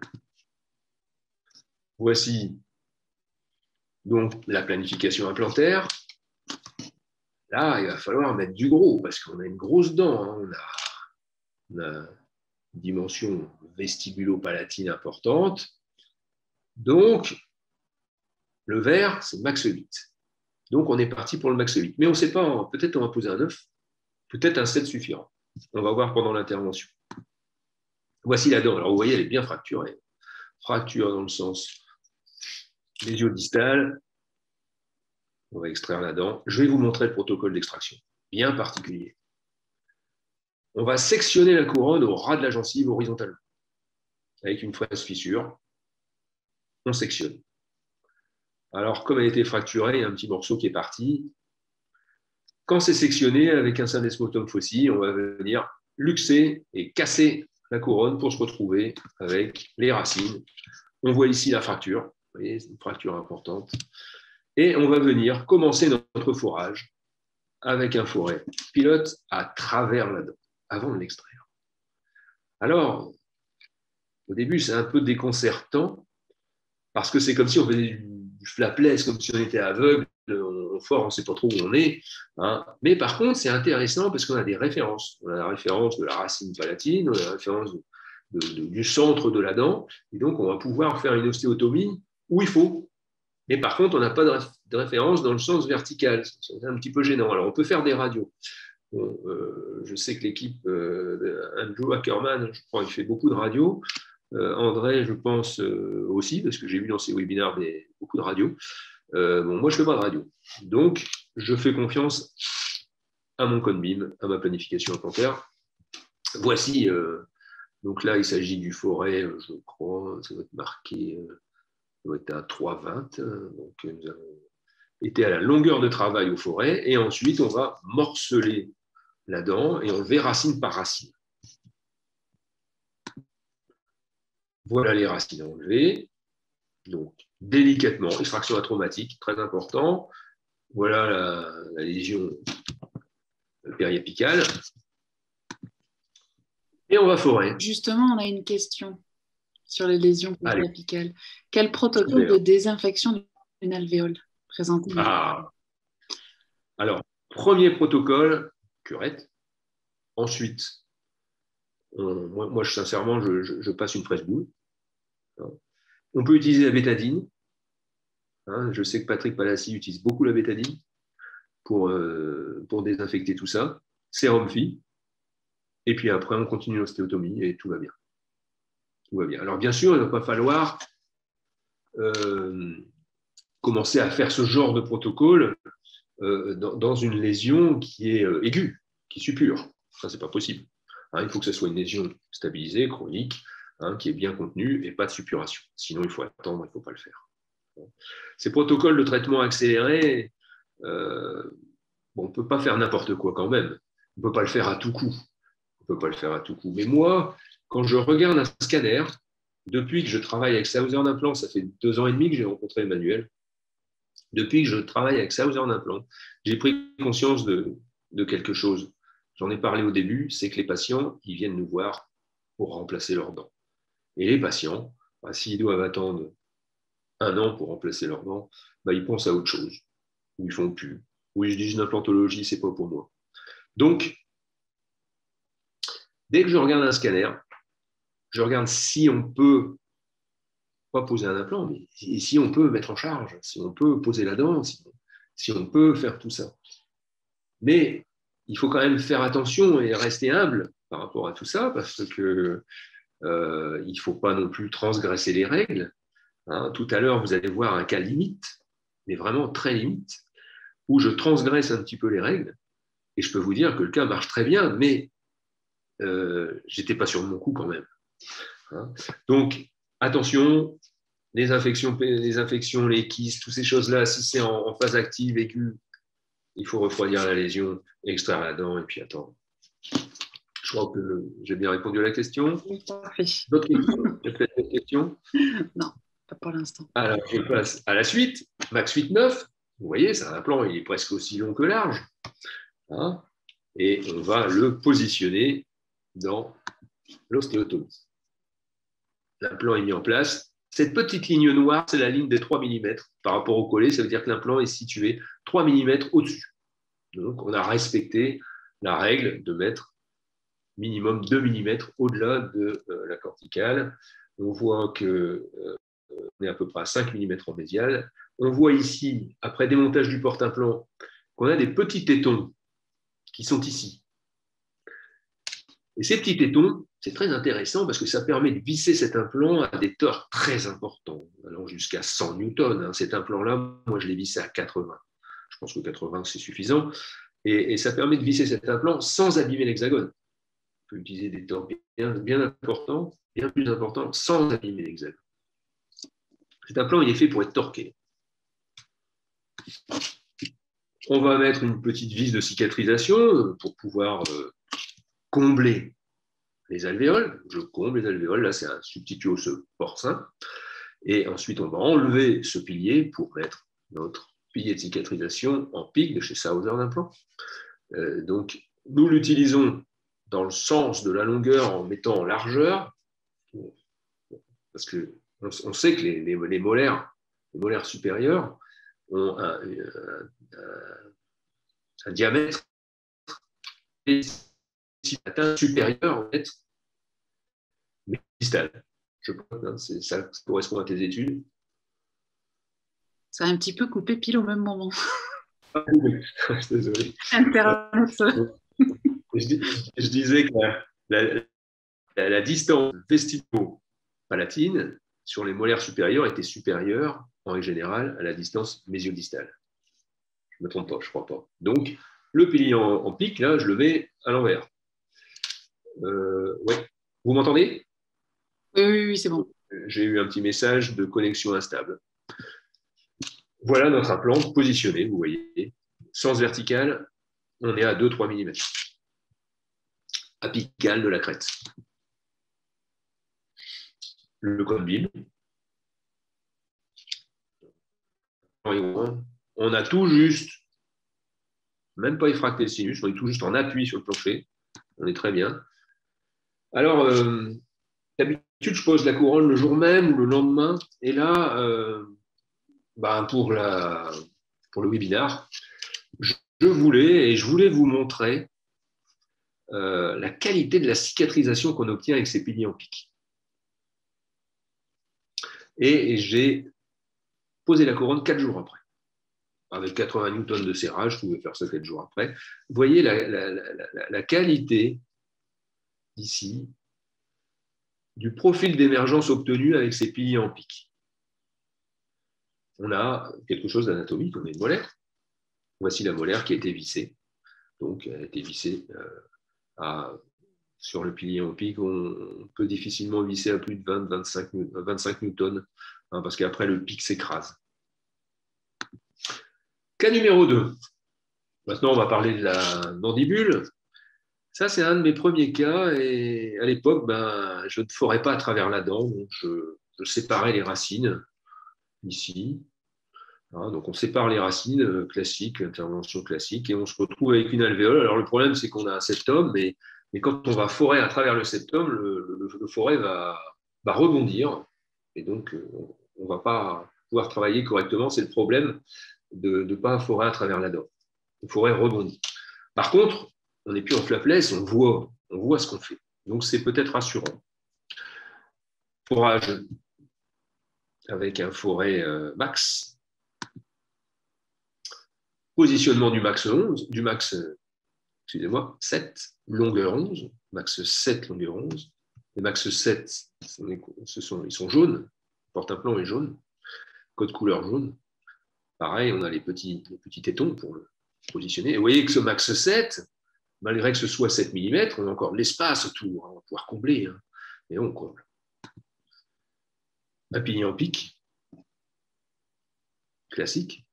[SPEAKER 3] Voici donc la planification implantaire. Là, il va falloir mettre du gros parce qu'on a une grosse dent. Hein. On, a, on a une dimension vestibulo-palatine importante. Donc, le vert, c'est max huit. Donc, on est parti pour le max huit. Mais on ne sait pas, peut-être on va poser un neuf, peut-être un sept suffira. On va voir pendant l'intervention. Voici la dent. Alors, vous voyez, elle est bien fracturée. Fracture dans le sens lésiodistal. On va extraire la dent. Je vais vous montrer le protocole d'extraction, bien particulier. On va sectionner la couronne au ras de la gencive horizontalement, avec une fraise fissure. On sectionne. Alors, comme elle était fracturée, il y a un petit morceau qui est parti. Quand c'est sectionné avec un syndesmotum fauci, on va venir luxer et casser la couronne pour se retrouver avec les racines. On voit ici la fracture. Vous voyez, c'est une fracture importante. Et on va venir commencer notre forage avec un foret pilote à travers la dent, avant de l'extraire. Alors, au début, c'est un peu déconcertant, parce que c'est comme si on faisait du flapless, comme si on était aveugle, on fort, on ne sait pas trop où on est. Hein. Mais par contre, c'est intéressant parce qu'on a des références. On a la référence de la racine palatine, on a la référence de, de, de, du centre de la dent, et donc on va pouvoir faire une ostéotomie où il faut. Mais par contre, on n'a pas de, réf de référence dans le sens vertical. C'est un petit peu gênant. Alors, on peut faire des radios. Bon, euh, je sais que l'équipe, euh, Andrew Ackerman, je crois, il fait beaucoup de radios. Euh, André, je pense euh, aussi, parce que j'ai vu dans ses webinaires des, beaucoup de radios. Euh, bon, moi, je ne fais pas de radio. Donc, je fais confiance à mon code B I M, à ma planification inventaire. Voici, euh, donc là, il s'agit du forêt, je crois, ça doit être marqué, euh, ça doit être à trois vingt. Euh, donc, nous avons été à la longueur de travail au forêt, et ensuite, on va morceler la dent et enlever racine par racine. Voilà les racines enlevées. Donc, délicatement, extraction atraumatique, très important. Voilà la, la lésion périapicale. Et on va forer.
[SPEAKER 2] Justement, on a une question sur les lésions périapicales. Quel protocole
[SPEAKER 3] Super.
[SPEAKER 2] de désinfection d'une alvéole présenté?
[SPEAKER 3] Ah. Alors, premier protocole, curette. Ensuite, on, moi, moi, sincèrement, je, je, je passe une fraise boule. On peut utiliser la bétadine. Hein, je sais que Patrick Palassi utilise beaucoup la bétadine pour, euh, pour désinfecter tout ça. Sérum Phi. Et puis après, on continue l'ostéotomie et tout va bien. Tout va bien. Alors, bien sûr, il ne va pas falloir euh, commencer à faire ce genre de protocole euh, dans, dans une lésion qui est euh, aiguë, qui suppure. Ça, ce n'est pas possible. Hein, il faut que ce soit une lésion stabilisée, chronique, hein, qui est bien contenue et pas de suppuration. Sinon, il faut attendre, il ne faut pas le faire. Ces protocoles de traitement accéléré, euh, bon, on ne peut pas faire n'importe quoi quand même. On ne peut pas le faire à tout coup. On ne peut pas le faire à tout coup. Mais moi, quand je regarde un scanner, depuis que je travaille avec Southern Implant, ça fait deux ans et demi que j'ai rencontré Emmanuel, depuis que je travaille avec Southern Implant, j'ai pris conscience de, de quelque chose. J'en ai parlé au début, c'est que les patients, ils viennent nous voir pour remplacer leurs dents. Et les patients, bah, s'ils doivent attendre un an pour remplacer leurs dents, bah, ils pensent à autre chose. Ou ils font plus. Ou ils se disent l'implantologie, c'est pas pour moi. Donc, dès que je regarde un scanner, je regarde si on peut, pas poser un implant, mais si on peut mettre en charge, si on peut poser la dent, si, si on peut faire tout ça. Mais il faut quand même faire attention et rester humble par rapport à tout ça, parce que euh, il ne faut pas non plus transgresser les règles. Hein. Tout à l'heure, vous allez voir un cas limite, mais vraiment très limite, où je transgresse un petit peu les règles, et je peux vous dire que le cas marche très bien, mais euh, je n'étais pas sûr de mon coup quand même. Hein. Donc, attention, les infections, les infections, les kystes, toutes ces choses-là, si c'est en, en phase active, aiguë, il faut refroidir la lésion, extraire la dent, et puis attendre. Je crois que j'ai bien répondu à la question.
[SPEAKER 2] Parfait.
[SPEAKER 3] D'autres questions? Il y a peut-être d'autres questions?
[SPEAKER 2] Non, pas pour l'instant.
[SPEAKER 3] Alors, je passe à la suite. Max huit neuf, vous voyez, c'est un implant, il est presque aussi long que large. Hein, et on va le positionner dans l'ostéotomie. L'implant est mis en place. Cette petite ligne noire, c'est la ligne des trois millimètres par rapport au collet. Ça veut dire que l'implant est situé trois millimètres au-dessus. Donc, on a respecté la règle de mettre minimum deux millimètres au-delà de euh, la corticale. On voit qu'on euh, est à peu près à cinq millimètres en médial. On voit ici, après démontage du porte-implant, qu'on a des petits tétons qui sont ici. Et ces petits tétons, c'est très intéressant parce que ça permet de visser cet implant à des torts très importants, allant jusqu'à cent newtons. Hein. Cet implant-là, moi, je l'ai vissé à quatre-vingts. Je pense que quatre-vingts, c'est suffisant. Et, et ça permet de visser cet implant sans abîmer l'hexagone. On peut utiliser des torts bien, bien importants, bien plus importants, sans abîmer l'hexagone. Cet implant, il est fait pour être torqué. On va mettre une petite vis de cicatrisation pour pouvoir euh, combler les alvéoles. Je comble les alvéoles. Là, c'est un substitut osseux porcin. Et ensuite, on va enlever ce pilier pour mettre notre pilier de cicatrisation en pic de chez Southern Implant. Euh, donc, nous l'utilisons dans le sens de la longueur en mettant en largeur, parce qu'on on sait que les, les, les, molaires, les molaires supérieurs ont un, un, un, un diamètre supérieur en fait, mais distal. Je pense que ça, ça correspond à tes études.
[SPEAKER 2] Ça a un petit peu coupé pile au même moment.
[SPEAKER 3] Ah, oui. Désolé.
[SPEAKER 2] Internet.
[SPEAKER 3] Je, dis- je disais que la, la- la- la distance vestibulo-palatine sur les molaires supérieurs était supérieure, en règle générale, à la distance mésiodistale. Je ne me trompe pas, je ne crois pas. Donc, le pilier en, en pic, là, je le mets à l'envers. Euh, ouais. Vous m'entendez?
[SPEAKER 2] Oui, oui, oui, c'est bon.
[SPEAKER 3] J'ai eu un petit message de connexion instable. Voilà notre implant positionné, vous voyez. Sens vertical, on est à deux à trois millimètres. Apical de la crête. Le cone Bill. On a tout juste, même pas effracté le sinus, on est tout juste en appui sur le plancher. On est très bien. Alors, euh, d'habitude, je pose la couronne le jour même ou le lendemain. Et là, euh, ben pour, la, pour le webinar, je, je voulais et je voulais vous montrer euh, la qualité de la cicatrisation qu'on obtient avec ces piliers en pic. Et, et j'ai posé la couronne quatre jours après. Avec quatre-vingts newtons de serrage, je pouvais faire ça quatre jours après. Vous voyez la, la, la, la, la qualité ici du profil d'émergence obtenu avec ces piliers en pic. On a quelque chose d'anatomique, on a une molaire. Voici la molaire qui a été vissée. Donc, elle a été vissée euh, à, sur le pilier en pic. On, on peut difficilement visser à plus de vingt à vingt-cinq newtons, hein, parce qu'après, le pic s'écrase. Cas numéro deux. Maintenant, on va parler de la mandibule. Ça, c'est un de mes premiers cas. Et à l'époque, ben, je ne forais pas à travers la dent. Donc je, je séparais les racines ici. Hein, donc, on sépare les racines euh, classiques, intervention classique, et on se retrouve avec une alvéole. Alors, le problème, c'est qu'on a un septum, mais, mais quand on va forer à travers le septum, le, le, le foret va, va rebondir. Et donc, on ne va pas pouvoir travailler correctement. C'est le problème de ne pas forer à travers la dent. Le foret rebondit. Par contre, on n'est plus en flapless, on voit, on voit ce qu'on fait. Donc, c'est peut-être rassurant. Forage avec un foret euh, max. Positionnement du max onze, du max, excusez-moi, sept, longueur onze, max sept, longueur onze. Les max sept, ce sont, ils sont jaunes, porte-implant est jaune, code couleur jaune. Pareil, on a les petits, les petits tétons pour le positionner. Et vous voyez que ce max sept, malgré que ce soit sept millimètres, on a encore de l'espace autour, hein, on va pouvoir combler, hein, et on comble. Un pilier en pic, classique.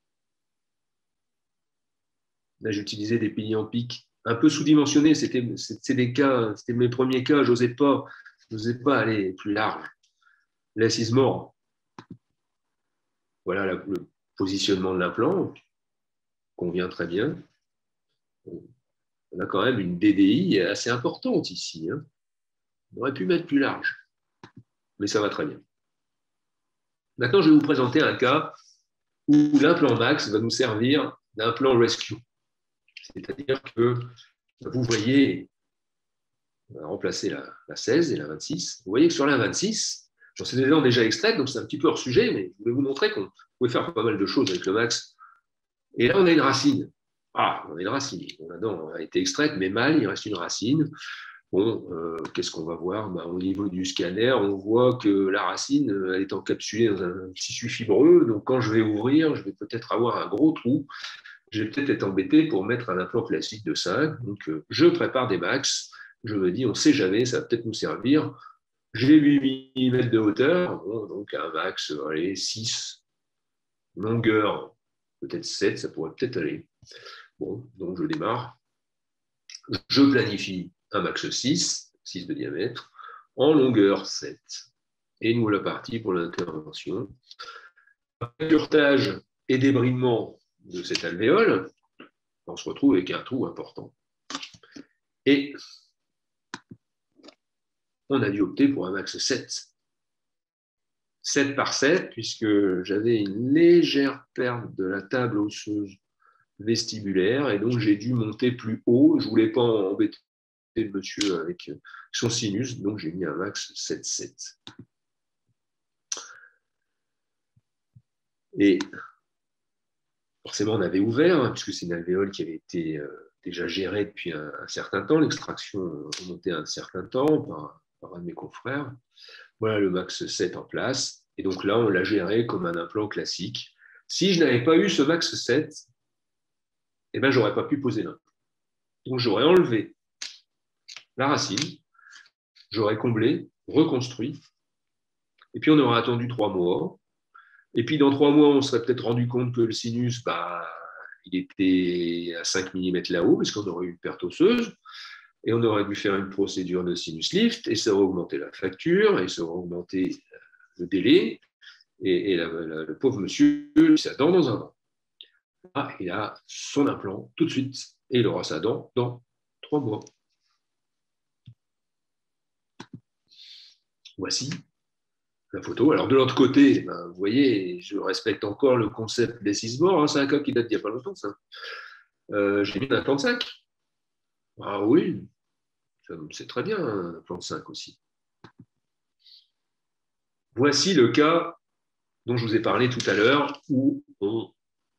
[SPEAKER 3] Là, j'utilisais des piliers en pic un peu sous-dimensionnés. C'était des cas, c'était mes premiers cas. Je n'osais pas, j'osais pas aller plus large. L'assise mort. Voilà la, le positionnement de l'implant. Convient très bien. On a quand même une D D I assez importante ici. Hein. On aurait pu mettre plus large, mais ça va très bien. Maintenant, je vais vous présenter un cas où l'implant max va nous servir d'implant rescue. C'est-à-dire que vous voyez, on va remplacer la, la seize et la vingt-six. Vous voyez que sur la vingt-six, j'en sais des dents déjà extraites, donc c'est un petit peu hors sujet, mais je vais vous montrer qu'on pouvait faire pas mal de choses avec le max. Et là, on a une racine. Ah, on a une racine. Bon, la dent a été extraite, mais mal, il reste une racine. Bon, euh, qu'est-ce qu'on va voir? Ben, au niveau du scanner, on voit que la racine, elle est encapsulée dans un tissu fibreux, donc quand je vais ouvrir, je vais peut-être avoir un gros trou. Je vais peut-être être embêté pour mettre un implant classique de cinq. Donc, euh, je prépare des max. Je me dis, on ne sait jamais, ça va peut-être nous servir. J'ai huit millimètres de hauteur, bon, donc un max, allez, six. Longueur, peut-être sept, ça pourrait peut-être aller. Bon, donc je démarre. Je planifie un max six, six de diamètre, en longueur sept. Et nous voilà partis pour l'intervention. Curtage et débridement de cette alvéole, on se retrouve avec un trou important. Et on a dû opter pour un max sept. sept par sept, puisque j'avais une légère perte de la table osseuse vestibulaire, et donc j'ai dû monter plus haut. Je ne voulais pas embêter le monsieur avec son sinus, donc j'ai mis un max sept sept. Et forcément, on avait ouvert, hein, puisque c'est une alvéole qui avait été euh, déjà gérée depuis un, un certain temps. L'extraction remontait un certain temps par, par un de mes confrères. Voilà le Max sept en place. Et donc là, on l'a géré comme un implant classique. Si je n'avais pas eu ce Max sept, eh ben, je n'aurais pas pu poser l'implant. Donc, j'aurais enlevé la racine, j'aurais comblé, reconstruit, et puis on aurait attendu trois mois. Et puis, dans trois mois, on serait peut-être rendu compte que le sinus, bah, il était à cinq millimètres là-haut, parce qu'on aurait eu une perte osseuse, et on aurait dû faire une procédure de sinus lift, et ça aurait augmenté la facture, et ça aurait augmenté le délai, et, et la, la, le pauvre monsieur, sa dent dans un dent. Ah, il a son implant tout de suite, et il aura sa dent dans trois mois. Voici la photo. Alors, de l'autre côté, ben, vous voyez, je respecte encore le concept des six morts. Hein, c'est un cas qui date d'il n'y a pas longtemps, ça. Euh, j'ai mis un plan de cinq. Ah oui, c'est très bien, un plan de cinq aussi. Voici le cas dont je vous ai parlé tout à l'heure, où on,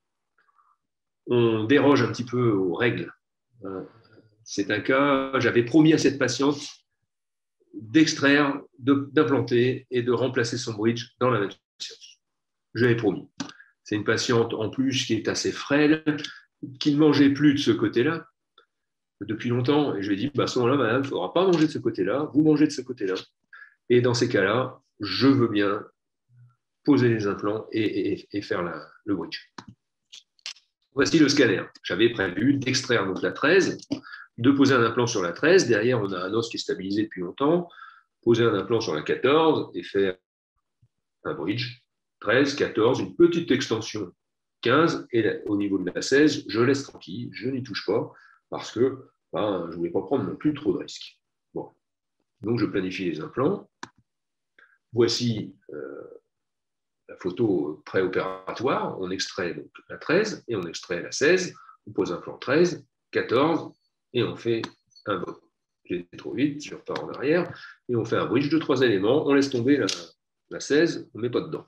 [SPEAKER 3] on déroge un petit peu aux règles. C'est un cas, j'avais promis à cette patiente d'extraire, d'implanter et de remplacer son bridge dans la même séance. Je l'avais promis. C'est une patiente en plus qui est assez frêle, qui ne mangeait plus de ce côté-là depuis longtemps. Et je lui ai dit, bah, à ce moment-là, madame, il ne faudra pas manger de ce côté-là, vous mangez de ce côté-là. Et dans ces cas-là, je veux bien poser les implants et, et, et faire la, le bridge. Voici le scanner. J'avais prévu d'extraire donc la treize, de poser un implant sur la treize. Derrière, on a un os qui est stabilisé depuis longtemps. Poser un implant sur la quatorze et faire un bridge. treize, quatorze, une petite extension quinze. Et là, au niveau de la seize, je laisse tranquille, je n'y touche pas parce que ben, je ne voulais pas prendre non plus trop de risques. Bon. Donc, je planifie les implants. Voici euh, la photo préopératoire. On extrait donc la treize et on extrait la seize. On pose un plan treize, quatorze. Et on fait un bridge. J'ai été trop vite, je repars en arrière. Et on fait un bridge de trois éléments. On laisse tomber la, la seize, on ne met pas dedans.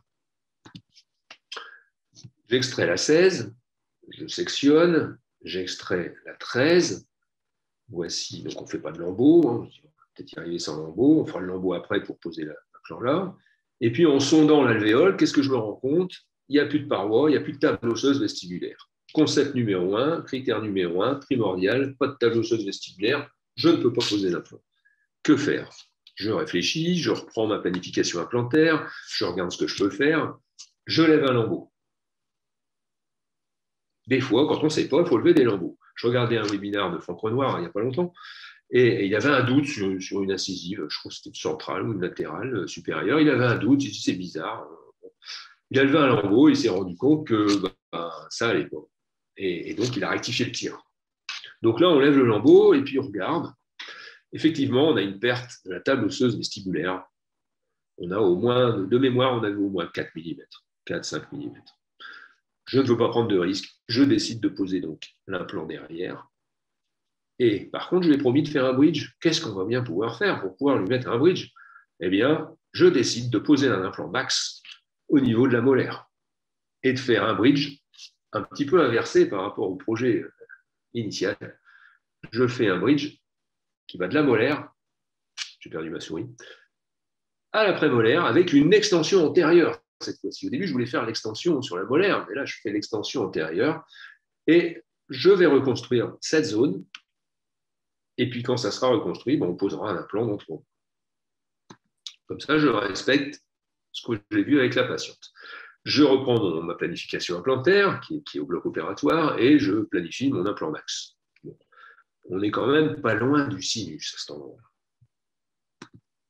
[SPEAKER 3] J'extrais la seize, je sectionne, j'extrais la treize. Voici, donc on ne fait pas de lambeau. Hein. On va peut-être y arriver sans lambeau. On fera le lambeau après pour poser la, la plan là. Et puis en sondant l'alvéole, qu'est-ce que je me rends compte? Il n'y a plus de paroi, il n'y a plus de table osseuse vestibulaire. Concept numéro un, critère numéro un, primordial, pas de table osseuse vestibulaire, je ne peux pas poser d'implant. Que faire? Je réfléchis, je reprends ma planification implantaire, je regarde ce que je peux faire, je lève un lambeau. Des fois, quand on ne sait pas, il faut lever des lambeaux. Je regardais un webinaire de Franck Renoir il n'y a pas longtemps, et, et il avait un doute sur, sur une incisive, je crois que c'était une centrale ou une latérale supérieure, il avait un doute, il dit c'est bizarre. Il a levé un lambeau, il s'est rendu compte que bah, ça allait pas. Et, et donc, il a rectifié le tir. Donc là, on lève le lambeau et puis on regarde. Effectivement, on a une perte de la table osseuse vestibulaire. On a au moins, de mémoire, on avait au moins quatre millimètres, quatre à cinq millimètres. Je ne veux pas prendre de risque. Je décide de poser donc l'implant derrière. Et par contre, je lui ai promis de faire un bridge. Qu'est-ce qu'on va bien pouvoir faire pour pouvoir lui mettre un bridge? Eh bien, je décide de poser un implant max au niveau de la molaire et de faire un bridge un petit peu inversé par rapport au projet initial. Je fais un bridge qui va de la molaire, j'ai perdu ma souris, à la prémolaire avec une extension antérieure cette fois-ci. Au début, je voulais faire l'extension sur la molaire, mais là, je fais l'extension antérieure et je vais reconstruire cette zone. Et puis, quand ça sera reconstruit, ben, on posera un implant dans trois mois. Comme ça, je respecte ce que j'ai vu avec la patiente. Je reprends mon, ma planification implantaire, qui est, qui est au bloc opératoire, et je planifie mon implant max. Bon. On n'est quand même pas loin du sinus à cet endroit-là.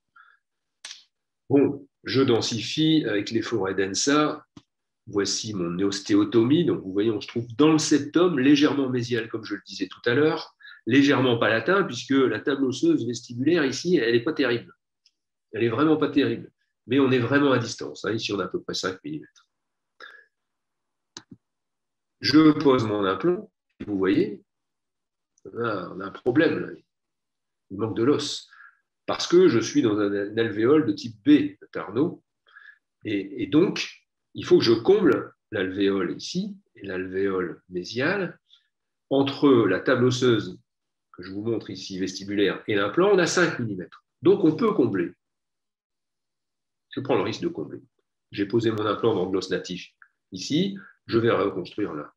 [SPEAKER 3] Bon, je densifie avec les forêts d'Ensa. Voici mon ostéotomie. Donc, vous voyez, on se trouve dans le septum, légèrement mésial, comme je le disais tout à l'heure, légèrement palatin, puisque la table osseuse vestibulaire, ici, elle n'est pas terrible. Elle n'est vraiment pas terrible. Mais on est vraiment à distance. Hein. Ici, on a à peu près cinq millimètres. Je pose mon implant. Vous voyez, on a, on a un problème. Là. Il manque de l'os. Parce que je suis dans un, un alvéole de type B de Tarnot. Et, et donc, il faut que je comble l'alvéole ici et l'alvéole mésiale. Entre la table osseuse, que je vous montre ici, vestibulaire, et l'implant, on a cinq millimètres. Donc, on peut combler. Je prends le risque de combler. J'ai posé mon implant dans l'os natif ici, je vais reconstruire là.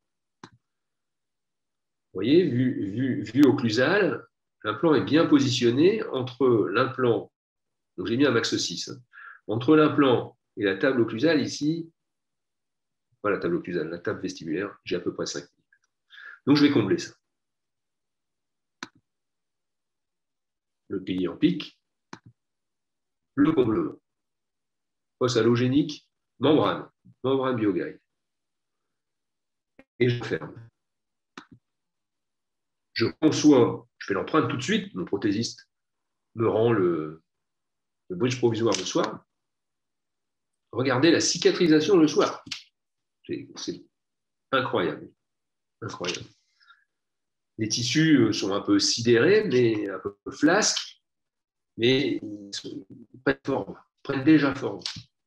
[SPEAKER 3] Vous voyez, vu, vu, vu occlusal, l'implant est bien positionné entre l'implant, donc j'ai mis un max six, hein, entre l'implant et la table occlusale ici, voilà la table occlusale, la table vestibulaire, j'ai à peu près cinq millimètres. Donc je vais combler ça. Le pilier en pic, le comblement. Os allogénique, membrane, membrane bioguide. Et je ferme. Je conçois, je fais l'empreinte tout de suite, mon prothésiste me rend le, le bridge provisoire le soir. Regardez la cicatrisation le soir. C'est incroyable. Incroyable. Les tissus sont un peu sidérés, mais un peu flasques, mais ils sont pas de forme, ils prennent déjà forme.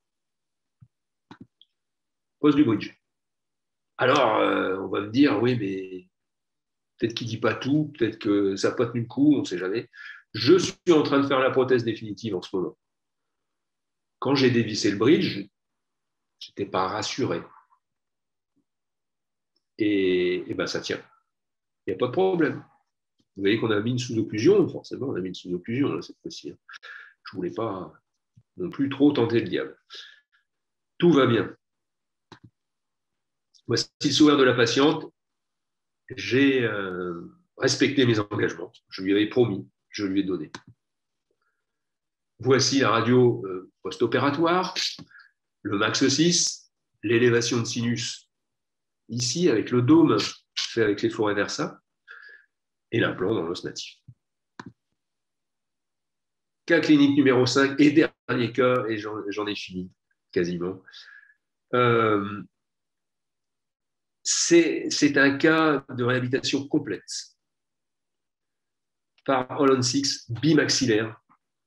[SPEAKER 3] Pose du bridge. Alors, euh, on va me dire, oui, mais peut-être qu'il ne dit pas tout, peut-être que ça n'a pas tenu le coup, on ne sait jamais. Je suis en train de faire la prothèse définitive en ce moment. Quand j'ai dévissé le bridge, je n'étais pas rassuré. Et, et ben ça tient. Il n'y a pas de problème. Vous voyez qu'on a mis une sous-occlusion, forcément, on a mis une sous-occlusion là, cette fois-ci. Je ne voulais pas non plus trop tenter le diable. Tout va bien. Voici le sourire de la patiente. J'ai euh, respecté mes engagements. Je lui avais promis, je lui ai donné. Voici la radio euh, post-opératoire, le max six, l'élévation de sinus ici avec le dôme fait avec les forêts versa et l'implant dans l'os natif. Cas clinique numéro cinq et dernier cas, et j'en ai fini quasiment. Euh, C'est un cas de réhabilitation complète par Holland six bimaxillaire.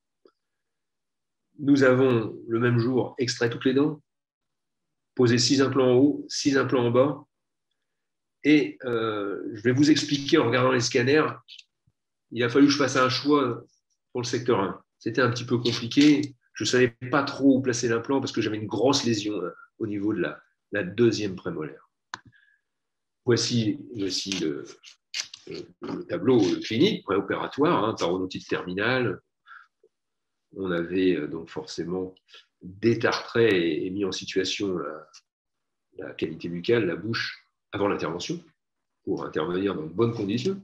[SPEAKER 3] Nous avons le même jour extrait toutes les dents, posé six implants en haut, six implants en bas. Et euh, je vais vous expliquer en regardant les scanners, il a fallu que je fasse un choix pour le secteur un. C'était un petit peu compliqué. Je ne savais pas trop où placer l'implant parce que j'avais une grosse lésion là, au niveau de la, la deuxième prémolaire. Voici, voici le, le, le tableau clinique préopératoire, hein, parodontie terminale. On avait donc forcément détartré et, et mis en situation la, la cavité buccale, la bouche, avant l'intervention, pour intervenir dans de bonnes conditions.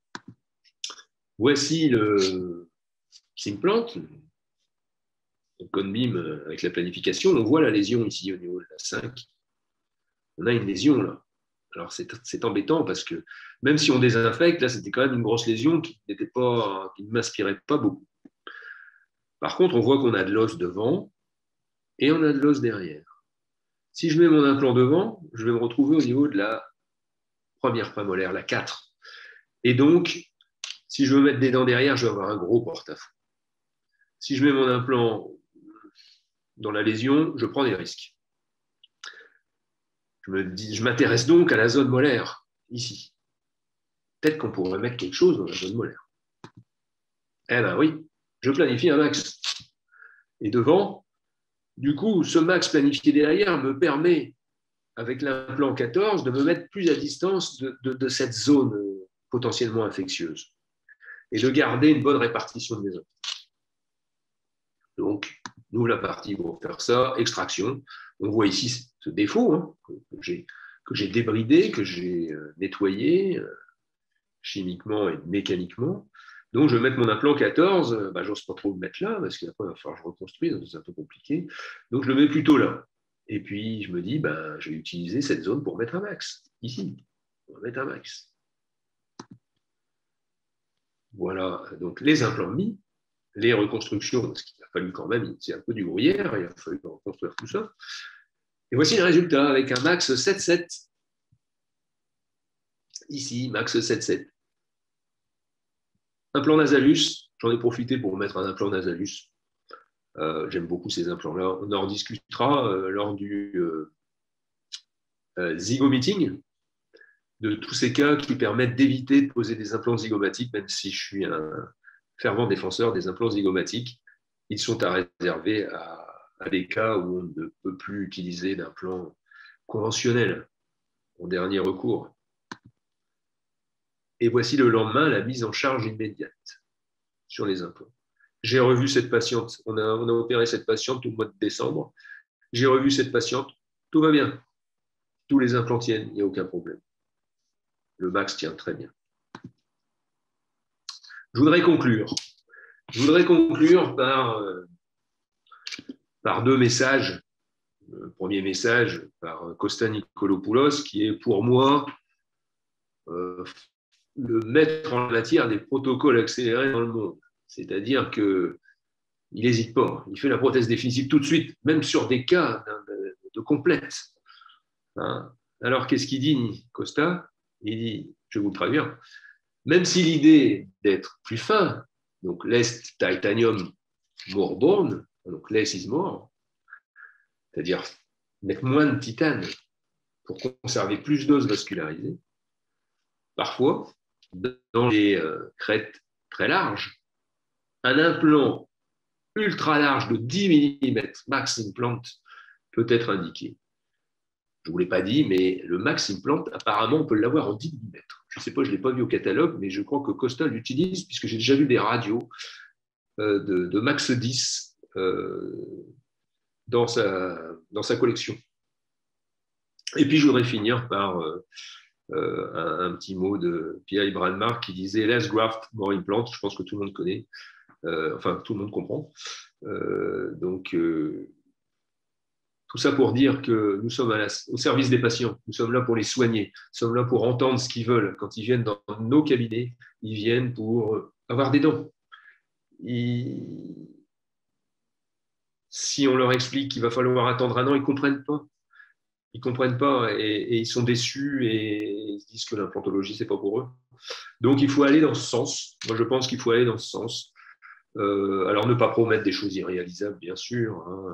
[SPEAKER 3] Voici le Simplant, le cone beam avec la planification. On voit la lésion ici au niveau de la cinq. On a une lésion là. Alors c'est embêtant parce que même si on désinfecte, là c'était quand même une grosse lésion qui, n'était pas, qui ne m'inspirait pas beaucoup. Par contre, on voit qu'on a de l'os devant et on a de l'os derrière. Si je mets mon implant devant, je vais me retrouver au niveau de la première prémolaire, la quatre. Et donc, si je veux mettre des dents derrière, je vais avoir un gros porte-à-faux. Si je mets mon implant dans la lésion, je prends des risques. Je m'intéresse donc à la zone molaire, ici. Peut-être qu'on pourrait mettre quelque chose dans la zone molaire. Eh bien oui, je planifie un max. Et devant, du coup, ce max planifié derrière me permet, avec l'implant quatorze, de me mettre plus à distance de, de, de cette zone potentiellement infectieuse et de garder une bonne répartition de mes os. Donc, nous, la partie pour faire ça, extraction. On voit ici ce défaut hein, que j'ai débridé, que j'ai nettoyé euh, chimiquement et mécaniquement. Donc, je vais mettre mon implant quatorze. Bah, j'ose pas trop le mettre là parce qu'après, il va falloir que je reconstruise, c'est un peu compliqué. Donc, je le mets plutôt là. Et puis, je me dis, bah, je vais utiliser cette zone pour mettre un max. Ici, on va mettre un max. Voilà, donc les implants mis, les reconstructions, parce qu'il a fallu quand même, c'est un peu du gruyère, il a fallu reconstruire tout ça. Et voici le résultat avec un max sept sept. Ici, max sept sept. Implant Nasalus, j'en ai profité pour mettre un implant Nasalus. Euh, J'aime beaucoup ces implants-là. On en rediscutera euh, lors du, euh, euh, zygomating, de tous ces cas qui permettent d'éviter de poser des implants zygomatiques, même si je suis un fervent défenseur des implants zygomatiques, ils sont à réserver à, à des cas où on ne peut plus utiliser d'implant conventionnel en dernier recours. Et voici le lendemain la mise en charge immédiate sur les implants. J'ai revu cette patiente, on a, on a opéré cette patiente au mois de décembre, j'ai revu cette patiente, tout va bien, tous les implants tiennent, il n'y a aucun problème. Le max tient très bien. Je voudrais conclure. Je voudrais conclure par, euh, par deux messages. Le premier message par Costa Nicolopoulos, qui est pour moi euh, le maître en matière des protocoles accélérés dans le monde. C'est-à-dire qu'il n'hésite pas. Il fait la prothèse définitive tout de suite, même sur des cas de, de complète. Hein? Alors, qu'est-ce qu'il dit, Costa? Il dit, je vais vous le traduire, même si l'idée d'être plus fin, donc less titanium more bone, donc less is more, c'est-à-dire mettre moins de titane pour conserver plus d'os vascularisés, parfois, dans les euh, crêtes très larges, un implant ultra large de dix millimètres, max implant, peut être indiqué. Je ne vous l'ai pas dit, mais le max implant, apparemment, on peut l'avoir en dix millimètres. Je ne sais pas, je ne l'ai pas vu au catalogue, mais je crois que Costa l'utilise, puisque j'ai déjà vu des radios euh, de, de max dix euh, dans, sa, dans sa collection. Et puis, je voudrais finir par euh, euh, un, un petit mot de Pierre Brandmark qui disait « Less graft, more implant ». Je pense que tout le monde connaît, euh, enfin, tout le monde comprend. Euh, donc, euh, tout ça pour dire que nous sommes à la, au service des patients, nous sommes là pour les soigner, nous sommes là pour entendre ce qu'ils veulent. Quand ils viennent dans nos cabinets, ils viennent pour avoir des dents. Ils... Si on leur explique qu'il va falloir attendre un an, ils ne comprennent pas. Ils ne comprennent pas et, et ils sont déçus et ils se disent que l'implantologie, ce n'est pas pour eux. Donc, il faut aller dans ce sens. Moi, je pense qu'il faut aller dans ce sens. Euh, alors, ne pas promettre des choses irréalisables, bien sûr, hein.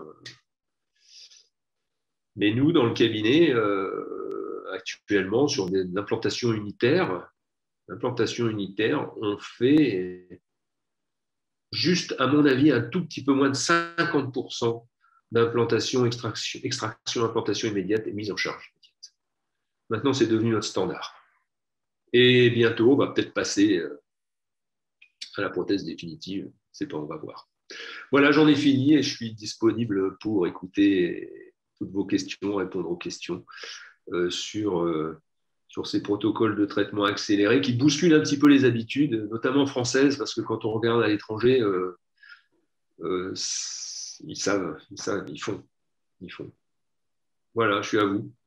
[SPEAKER 3] Mais nous, dans le cabinet, euh, actuellement, sur des implantations unitaires, implantations unitaires, on fait juste, à mon avis, un tout petit peu moins de cinquante pour cent d'implantation, extraction, extraction, implantation immédiate et mise en charge immédiate. Maintenant, c'est devenu notre standard. Et bientôt, on va peut-être passer à la prothèse définitive. C'est pas, on va voir. Voilà, j'en ai fini et je suis disponible pour écouter toutes vos questions, répondre aux questions euh, sur, euh, sur ces protocoles de traitement accéléré qui bousculent un petit peu les habitudes, notamment françaises, parce que quand on regarde à l'étranger, euh, euh, ils savent, ils savent, ils font, ils font. Voilà, je suis à vous.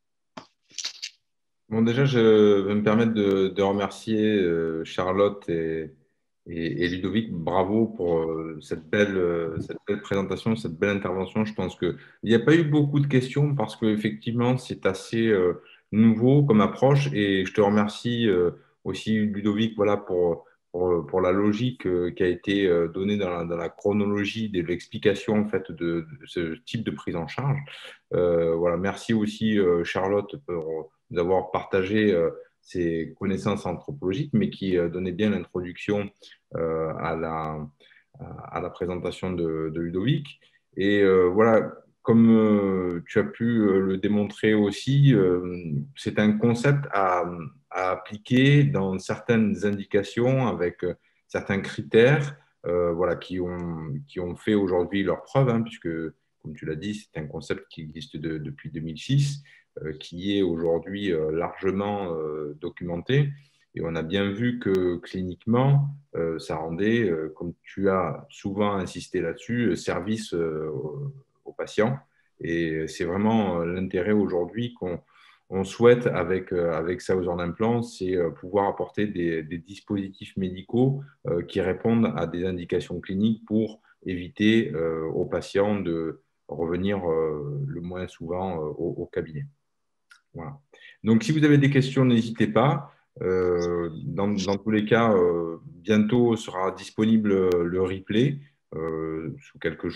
[SPEAKER 1] Bon, déjà, je vais me permettre de, de remercier euh, Charlotte et, et, et Ludovic. Bravo pour euh, cette, belle, euh, cette belle présentation, cette belle intervention. Je pense qu'il n'y a pas eu beaucoup de questions parce qu'effectivement, c'est assez euh, nouveau comme approche. Et je te remercie euh, aussi, Ludovic, voilà, pour, pour, pour la logique euh, qui a été euh, donnée dans la, dans la chronologie de l'explication en fait, de, de ce type de prise en charge. Euh, voilà, merci aussi, euh, Charlotte, pour d'avoir partagé euh, ses connaissances anthropologiques, mais qui euh, donnait bien l'introduction euh, à, la, à la présentation de, de Ludovic. Et euh, voilà, comme euh, tu as pu euh, le démontrer aussi, euh, c'est un concept à, à appliquer dans certaines indications avec euh, certains critères euh, voilà, qui, ont, qui ont fait aujourd'hui leur preuve, hein, puisque, comme tu l'as dit, c'est un concept qui existe de, depuis deux mille six. Qui est aujourd'hui largement documenté. Et on a bien vu que cliniquement, ça rendait, comme tu as souvent insisté là-dessus, service aux patients. Et c'est vraiment l'intérêt aujourd'hui qu'on on souhaite avec, avec Southern Implants, c'est pouvoir apporter des, des dispositifs médicaux qui répondent à des indications cliniques pour éviter aux patients de revenir le moins souvent au, au cabinet. Voilà. Donc, si vous avez des questions, n'hésitez pas. Euh, dans, dans tous les cas, euh, bientôt sera disponible le replay euh, sous quelques jours.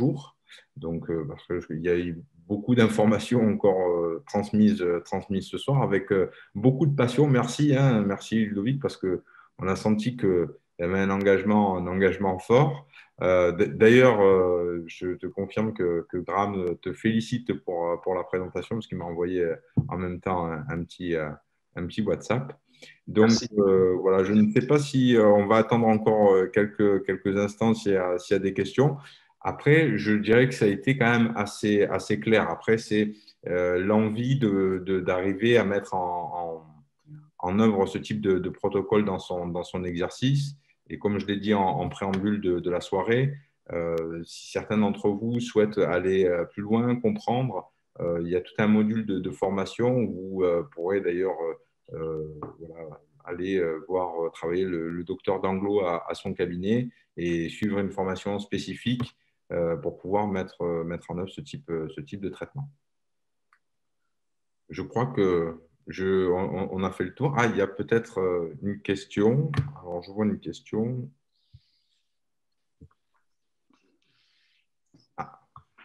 [SPEAKER 1] Donc, euh, parce qu'il y a eu beaucoup d'informations encore euh, transmises, euh, transmises ce soir avec euh, beaucoup de passion. Merci, hein, merci Ludovic, parce qu'on a senti qu'il y avait un engagement, un engagement fort. Euh, D'ailleurs, euh, je te confirme que, que Graham te félicite pour, pour la présentation, parce qu'il m'a envoyé en même temps un, un petit, un petit WhatsApp. Donc, euh, voilà, je ne sais pas si euh, on va attendre encore euh, quelques, quelques instants s'il y a, s'il y a des questions. Après, je dirais que ça a été quand même assez, assez clair. Après, c'est euh, l'envie de, de, d'arriver à mettre en, en, en œuvre ce type de, de protocole dans son, dans son exercice. Et comme je l'ai dit en, en préambule de, de la soirée, euh, si certains d'entre vous souhaitent aller euh, plus loin, comprendre, euh, il y a tout un module de, de formation où vous euh, pourrez d'ailleurs euh, voilà, aller euh, voir euh, travailler le, le docteur d'Anglo à, à son cabinet et suivre une formation spécifique euh, pour pouvoir mettre, euh, mettre en œuvre ce type, euh, ce type de traitement. Je crois que je, on, on a fait le tour. Ah, il y a peut-être euh, une question. Alors, je vois une question. Ah.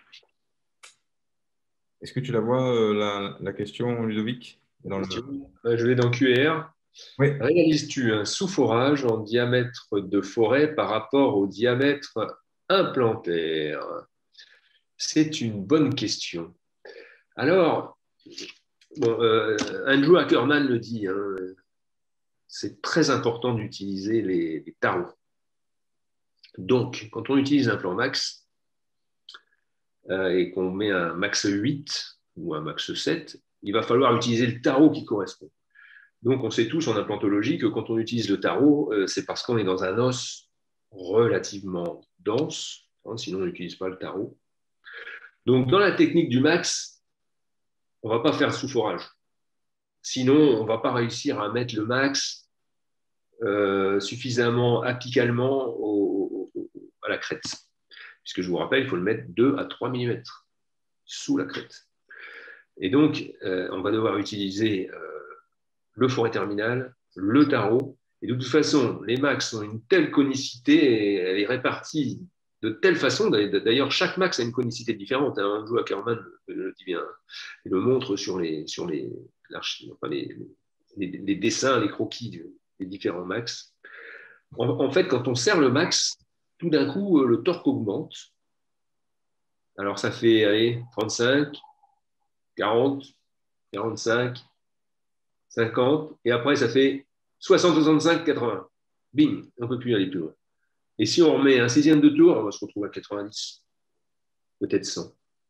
[SPEAKER 1] Est-ce que tu la vois, euh, la, la question, Ludovic dans le...
[SPEAKER 3] Je vais dans Q R.
[SPEAKER 1] Oui.
[SPEAKER 3] Réalises-tu un sous-forage en diamètre de forêt par rapport au diamètre implantaire? C'est une bonne question. Alors, bon, euh, Andrew Ackerman le dit, hein, c'est très important d'utiliser les, les tarots. Donc, quand on utilise un plan max euh, et qu'on met un max huit ou un max sept, il va falloir utiliser le tarot qui correspond. Donc, on sait tous en implantologie que quand on utilise le tarot, euh, c'est parce qu'on est dans un os relativement dense, hein, sinon on n'utilise pas le tarot. Donc, dans la technique du max, on ne va pas faire sous-forage. Sinon, on ne va pas réussir à mettre le max euh, suffisamment apicalement au, au, à la crête. Puisque je vous rappelle, il faut le mettre deux à trois millimètres sous la crête. Et donc, euh, on va devoir utiliser euh, le forêt terminal, le tarot. Et de toute façon, les max ont une telle conicité et elle est répartie de telle façon. D'ailleurs, chaque max a une conicité différente. Hein. Andrew Ackerman le dit bien. Il le montre sur les, sur les, enfin les, les, les dessins, les croquis des différents max. En, en fait, quand on serre le max, tout d'un coup, le torque augmente. Alors, ça fait allez, trente-cinq, quarante, quarante-cinq, cinquante, et après, ça fait soixante, soixante-cinq, quatre-vingts. Bing, on ne peut plus aller plus loin. Et si on remet un sixième de tour, on va se retrouver à quatre-vingt-dix, peut-être cent.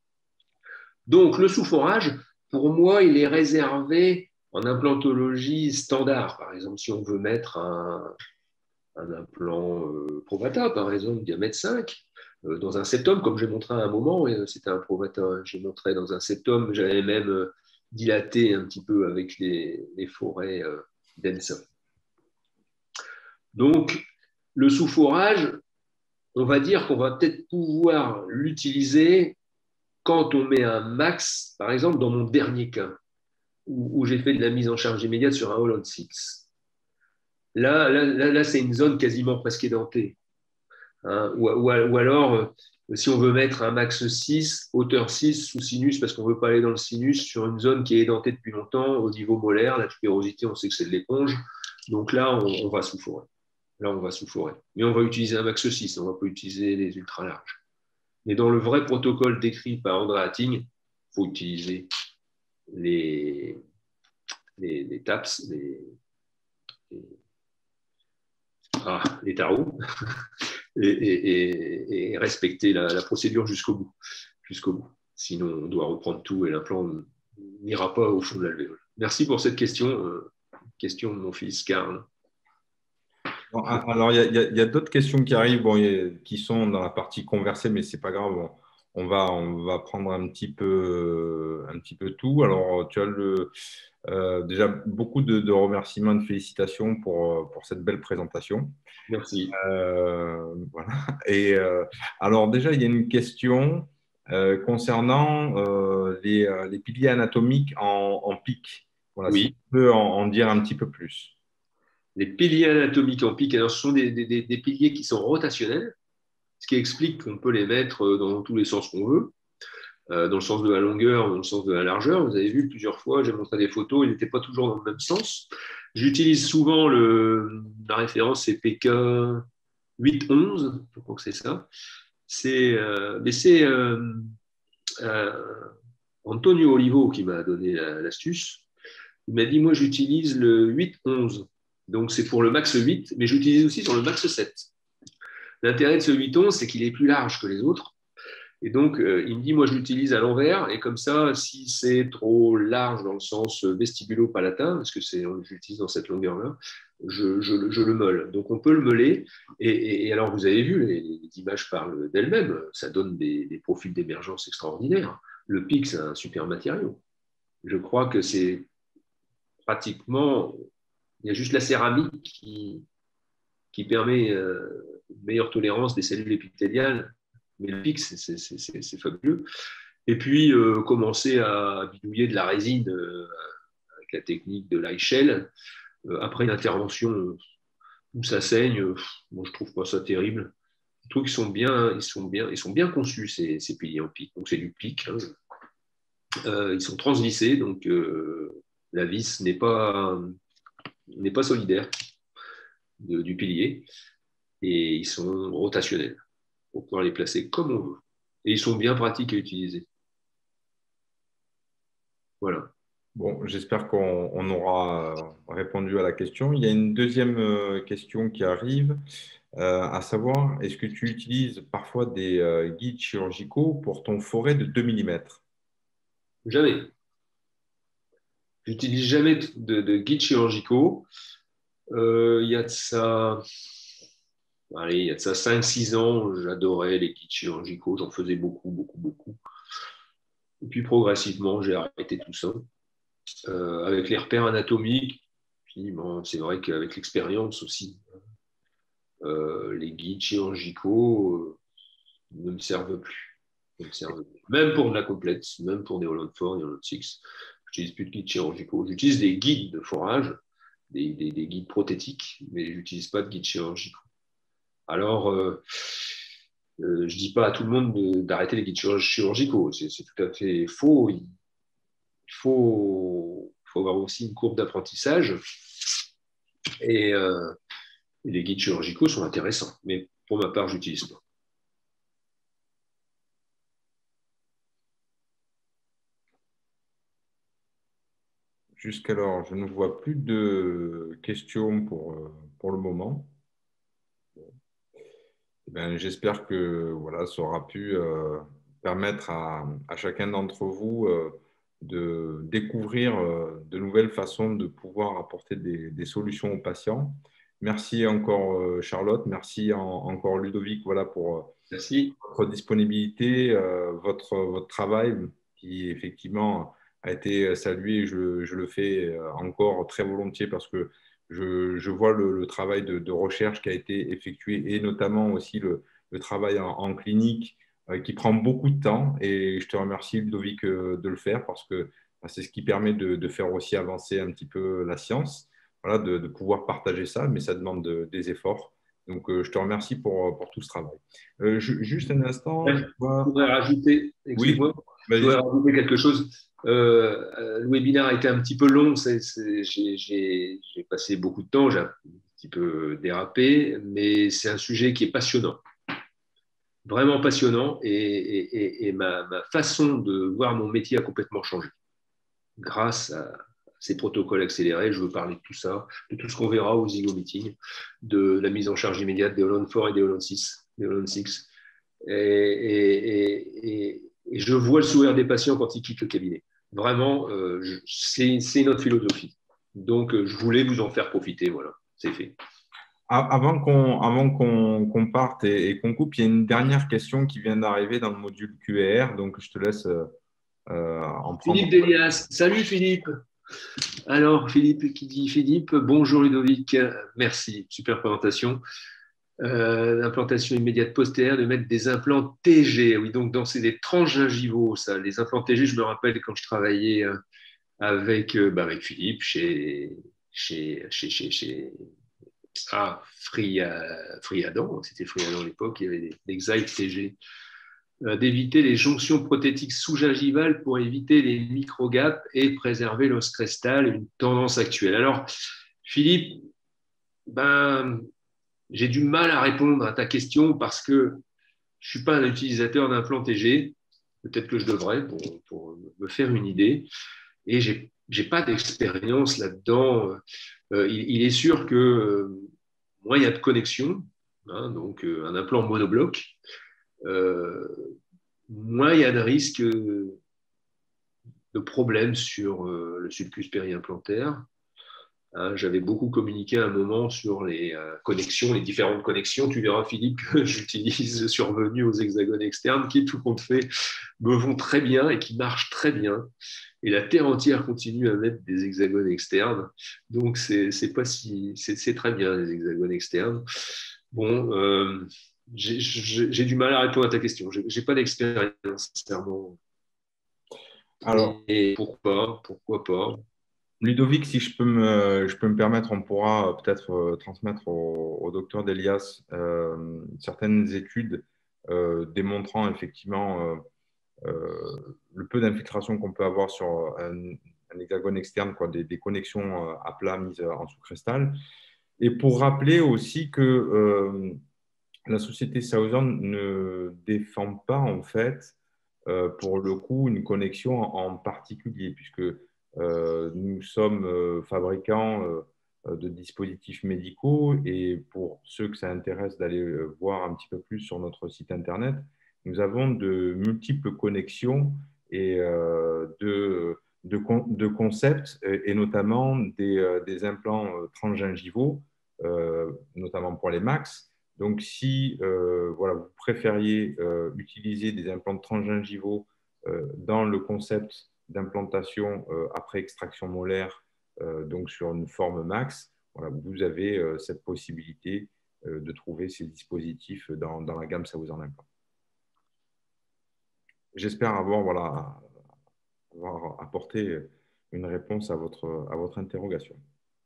[SPEAKER 3] Donc, le sous-forage, pour moi, il est réservé en implantologie standard. Par exemple, si on veut mettre un, un implant euh, Provata, par exemple, diamètre cinq, euh, dans un septum, comme j'ai montré à un moment, et c'était un Provata, hein, j'ai montré dans un septum, j'avais même euh, dilaté un petit peu avec les, les forêts euh, denses. Donc, le sous-forage, on va dire qu'on va peut-être pouvoir l'utiliser quand on met un max, par exemple, dans mon dernier cas, où, où j'ai fait de la mise en charge immédiate sur un Holland six. Là, là, là, là c'est une zone quasiment presque édentée. Hein, ou, ou, ou alors, euh, si on veut mettre un max six, hauteur six sous sinus, parce qu'on ne veut pas aller dans le sinus, sur une zone qui est édentée depuis longtemps, au niveau molaire, la tubérosité, on sait que c'est de l'éponge. Donc là, on, on va sous forêt. Là, on va sous forêt. Mais on va utiliser un max six, on ne va pas utiliser les ultra larges. Mais dans le vrai protocole décrit par André Hatting, il faut utiliser les, les, les TAPS, les, les, ah, les tarots, et, et, et, et respecter la, la procédure jusqu'au bout, jusqu'au bout. Sinon, on doit reprendre tout et l'implant n'ira pas au fond de l'alvéole. Merci pour cette question. Euh, question de mon fils Karl.
[SPEAKER 1] Bon, alors, il y a, a, a d'autres questions qui arrivent, bon, a, qui sont dans la partie conversée, mais ce n'est pas grave. Bon, on, va, on va prendre un petit peu, un petit peu tout. Alors, tu as le, euh, déjà beaucoup de, de remerciements, de félicitations pour, pour cette belle présentation.
[SPEAKER 3] Merci.
[SPEAKER 1] Euh, voilà. Et euh, alors, déjà, il y a une question euh, concernant euh, les, les piliers anatomiques en, en pic. Voilà,
[SPEAKER 3] oui.
[SPEAKER 1] Si tu peux en, en dire un petit peu plus.
[SPEAKER 3] Les piliers anatomiques en pic, alors ce sont des, des, des piliers qui sont rotationnels, ce qui explique qu'on peut les mettre dans tous les sens qu'on veut, euh, dans le sens de la longueur, dans le sens de la largeur. Vous avez vu plusieurs fois, j'ai montré des photos, ils n'étaient pas toujours dans le même sens. J'utilise souvent le, la référence, c'est P K huit onze, je crois que c'est ça. C'est, euh, mais c'est euh, euh, Antonio Olivo qui m'a donné l'astuce. Il m'a dit, moi j'utilise le huit onze, donc c'est pour le max huit, mais j'utilise aussi sur le max sept. L'intérêt de ce huit onze, c'est qu'il est plus large que les autres. Et donc, euh, il me dit, moi, je l'utilise à l'envers. Et comme ça, si c'est trop large dans le sens vestibulo-palatin, parce que j'utilise dans cette longueur-là, je, je, je le meule. Donc, on peut le meuler. Et, et, et alors, vous avez vu, les, les images parlent d'elles-mêmes. Ça donne des, des profils d'émergence extraordinaires. Le pic, c'est un super matériau. Je crois que c'est pratiquement... Il y a juste la céramique qui, qui permet euh, une meilleure tolérance des cellules épithéliales. Mais le pic, c'est fabuleux. Et puis, euh, commencer à bidouiller de la résine euh, avec la technique de l'iShell. Euh, après une intervention euh, où ça saigne, euh, moi, je ne trouve pas ça terrible. Je trouve qu'ils sont bien, ils sont bien, ils sont bien conçus, ces, ces piliers en pic. Donc, c'est du pic. Hein. Euh, ils sont transvissés, donc euh, la vis n'est pas, n'est pas solidaire de, du pilier. Et ils sont rotationnels pour pouvoir les placer comme on veut. Et ils sont bien pratiques à utiliser. Voilà.
[SPEAKER 1] Bon, j'espère qu'on on aura répondu à la question. Il y a une deuxième euh, question qui arrive, euh, à savoir, est-ce que tu utilises parfois des euh, guides chirurgicaux pour ton forêt de deux millimètres?
[SPEAKER 3] Jamais. J'utilise jamais de, de guides chirurgicaux. Euh, il y a de ça, allez, il y a de ça cinq six ans, j'adorais les guides chirurgicaux. J'en faisais beaucoup, beaucoup, beaucoup. Et puis progressivement, j'ai arrêté tout ça. Euh, avec les repères anatomiques, puis bon, c'est vrai qu'avec l'expérience aussi, euh, les guides chirurgicaux euh, ne me servent plus. Ne me servent plus. Même pour de la complète, même pour des Holland quatre, des Holland six, je n'utilise plus de guides chirurgicaux. J'utilise des guides de forage, des, des, des guides prothétiques, mais je n'utilise pas de guides chirurgicaux. Alors, euh, euh, je ne dis pas à tout le monde d'arrêter les guides chirurgicaux, c'est tout à fait faux. Il faut, faut avoir aussi une courbe d'apprentissage. Et, euh, et les guides chirurgicaux sont intéressants, mais pour ma part, je n'utilise pas.
[SPEAKER 1] Jusqu'alors, je ne vois plus de questions pour, pour le moment. Ben, j'espère que voilà, ça aura pu euh, permettre à, à chacun d'entre vous euh, de découvrir euh, de nouvelles façons de pouvoir apporter des, des solutions aux patients. Merci encore euh, Charlotte, merci en, encore Ludovic voilà, pour euh,
[SPEAKER 3] Merci.
[SPEAKER 1] votre disponibilité, euh, votre, votre travail qui effectivement a été salué. Je, je le fais euh, encore très volontiers parce que je, je vois le, le travail de, de recherche qui a été effectué et notamment aussi le, le travail en, en clinique euh, qui prend beaucoup de temps. Et je te remercie, Ludovic, euh, de le faire parce que bah, c'est ce qui permet de, de faire aussi avancer un petit peu la science, voilà, de, de pouvoir partager ça, mais ça demande de, des efforts. Donc, euh, je te remercie pour, pour tout ce travail. Euh, je, juste un instant.
[SPEAKER 3] Je
[SPEAKER 1] je vois...
[SPEAKER 3] voudrais rajouter, excuse-moi,
[SPEAKER 1] oui,
[SPEAKER 3] je voudrais rajouter quelque chose. Euh, le webinaire a été un petit peu long, j'ai passé beaucoup de temps, j'ai un petit peu dérapé, mais c'est un sujet qui est passionnant, vraiment passionnant, et, et, et ma, ma façon de voir mon métier a complètement changé grâce à ces protocoles accélérés. Je veux parler de tout ça, de tout ce qu'on verra au Zygo Meeting, de la mise en charge immédiate des Holland quatre et des Holland six. Des Holland six. Et, et, et, et je vois le sourire des patients quand ils quittent le cabinet. Vraiment, euh, c'est notre philosophie. Donc, euh, je voulais vous en faire profiter. Voilà, c'est fait.
[SPEAKER 1] Avant qu'on avant qu'on qu'on parte et, et qu'on coupe, il y a une dernière question qui vient d'arriver dans le module Q et R. Donc, je te laisse euh, en prendre.
[SPEAKER 3] Philippe Delias. Salut Philippe. Alors, Philippe qui dit Philippe, bonjour Ludovic. Merci, super présentation. Euh, l'implantation immédiate postérieure, de mettre des implants T G. Oui, donc dans ces des tranches gingivaux, ça. Les implants T G, je me rappelle quand je travaillais euh, avec, euh, bah, avec Philippe chez, chez, chez, chez, chez à Friadan, c'était Friadan à l'époque, il y avait l'Exile T G, euh, d'éviter les jonctions prothétiques sous-gingivales pour éviter les microgaps et préserver l'os crestal, une tendance actuelle. Alors, Philippe, ben, j'ai du mal à répondre à ta question parce que je ne suis pas un utilisateur d'implant T G. Peut-être que je devrais pour, pour me faire une idée. Et je n'ai pas d'expérience là-dedans. Euh, il, il est sûr que euh, moins il y a de connexion, hein, donc euh, un implant monobloc, euh, moins il y a de risques de problèmes sur euh, le sulcus périimplantaire. Hein, j'avais beaucoup communiqué à un moment sur les euh, connexions, les différentes connexions. Tu verras, Philippe, que j'utilise survenu aux hexagones externes qui, tout compte fait, me vont très bien et qui marchent très bien. Et la Terre entière continue à mettre des hexagones externes. Donc, c'est, c'est, pas si, c'est, c'est très bien, les hexagones externes. Bon, euh, j'ai, j'ai, j'ai du mal à répondre à ta question. Je n'ai pas d'expérience, sincèrement.
[SPEAKER 1] Alors,
[SPEAKER 3] et pourquoi, pourquoi pas?
[SPEAKER 1] Ludovic, si je peux me, je peux me permettre, on pourra peut-être euh, transmettre au, au docteur Delias euh, certaines études euh, démontrant effectivement euh, euh, le peu d'infiltration qu'on peut avoir sur un, un hexagone externe, quoi, des, des connexions euh, à plat mises en sous-cristal. Et pour rappeler aussi que euh, la société Southern ne défend pas en fait euh, pour le coup une connexion en, en particulier, puisque euh, nous sommes euh, fabricants euh, de dispositifs médicaux et pour ceux que ça intéresse d'aller euh, voir un petit peu plus sur notre site internet, nous avons de multiples connexions et euh, de, de, de, concepts et notamment des, euh, des implants transgingivaux, euh, notamment pour les max. Donc, si euh, voilà, vous préfériez euh, utiliser des implants transgingivaux euh, dans le concept d'implantation euh, après extraction molaire, euh, donc sur une forme max, voilà, vous avez euh, cette possibilité euh, de trouver ces dispositifs dans, dans la gamme Southern Implant. J'espère avoir, voilà, avoir apporté une réponse à votre, à votre interrogation.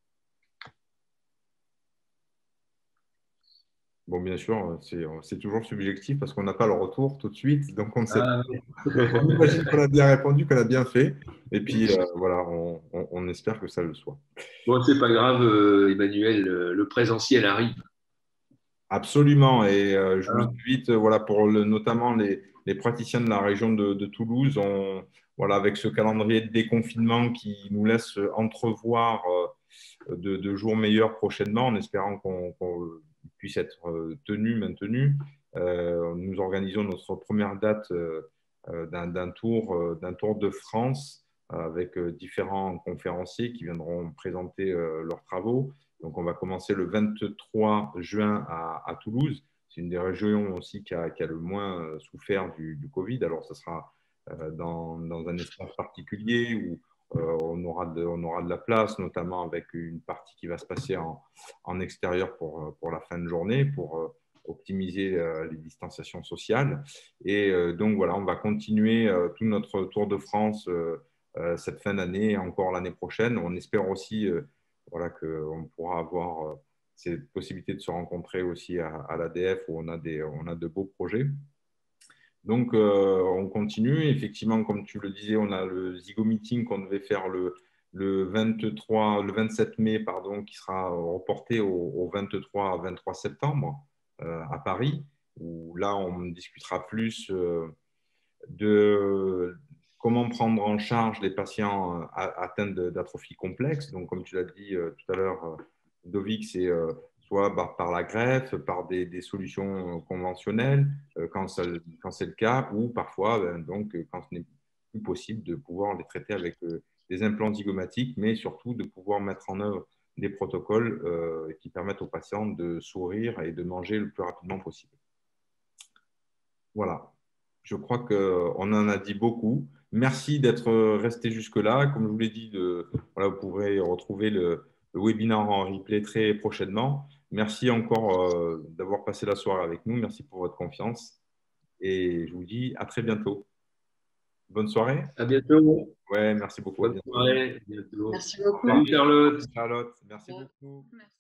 [SPEAKER 1] Bon, bien sûr, c'est toujours subjectif parce qu'on n'a pas le retour tout de suite. Donc, on, sait, ah. on imagine qu'on a bien répondu, qu'on a bien fait. Et puis, euh, voilà, on, on, on espère que ça le soit.
[SPEAKER 3] Bon, c'est pas grave, euh, Emmanuel, le présentiel arrive.
[SPEAKER 1] Absolument. Et euh, je vous invite, voilà, pour le, notamment les, les praticiens de la région de, de Toulouse, on, voilà, avec ce calendrier de déconfinement qui nous laisse entrevoir euh, de, de jours meilleurs prochainement, en espérant qu'on qu'on puisse être tenu, maintenu. Euh, nous organisons notre première date euh, d'un tour, d'un tour de France avec différents conférenciers qui viendront présenter euh, leurs travaux. Donc, on va commencer le vingt-trois juin à, à Toulouse. C'est une des régions aussi qui a, qui a le moins souffert du, du Covid. Alors, ce sera euh, dans, dans un espace particulier où euh, on, aura de, on aura de la place, notamment avec une partie qui va se passer en, en extérieur pour, pour la fin de journée, pour euh, optimiser euh, les distanciations sociales. Et euh, donc, voilà, on va continuer euh, tout notre Tour de France euh, euh, cette fin d'année et encore l'année prochaine. On espère aussi euh, voilà, qu'on pourra avoir euh, cette possibilité de se rencontrer aussi à, à l'A D F où on a, des, on a de beaux projets. Donc, euh, on continue. Effectivement, comme tu le disais, on a le Zigo Meeting qu'on devait faire le, le, vingt-trois, le vingt-sept mai, pardon, qui sera reporté au, au vingt-trois, vingt-trois septembre euh, à Paris, où là, on discutera plus euh, de comment prendre en charge les patients atteints d'atrophie complexe. Donc, comme tu l'as dit euh, tout à l'heure, Ludovic, c'est euh, soit par, par la greffe, par des, des solutions conventionnelles, euh, quand, quand c'est le cas, ou parfois, ben, donc, quand ce n'est plus possible, de pouvoir les traiter avec euh, des implants zygomatiques, mais surtout de pouvoir mettre en œuvre des protocoles euh, qui permettent aux patients de sourire et de manger le plus rapidement possible. Voilà. Je crois qu'on en a dit beaucoup. Merci d'être resté jusque-là. Comme je vous l'ai dit, de, voilà, vous pourrez retrouver le, le webinaire en replay très prochainement. Merci encore euh, d'avoir passé la soirée avec nous. Merci pour votre confiance. Et je vous dis à très bientôt. Bonne soirée.
[SPEAKER 3] À bientôt.
[SPEAKER 1] Ouais, merci beaucoup.
[SPEAKER 3] Bonne soirée. À bientôt.
[SPEAKER 2] Merci beaucoup.
[SPEAKER 3] Salut Charlotte.
[SPEAKER 1] Charlotte, merci beaucoup.
[SPEAKER 2] Merci.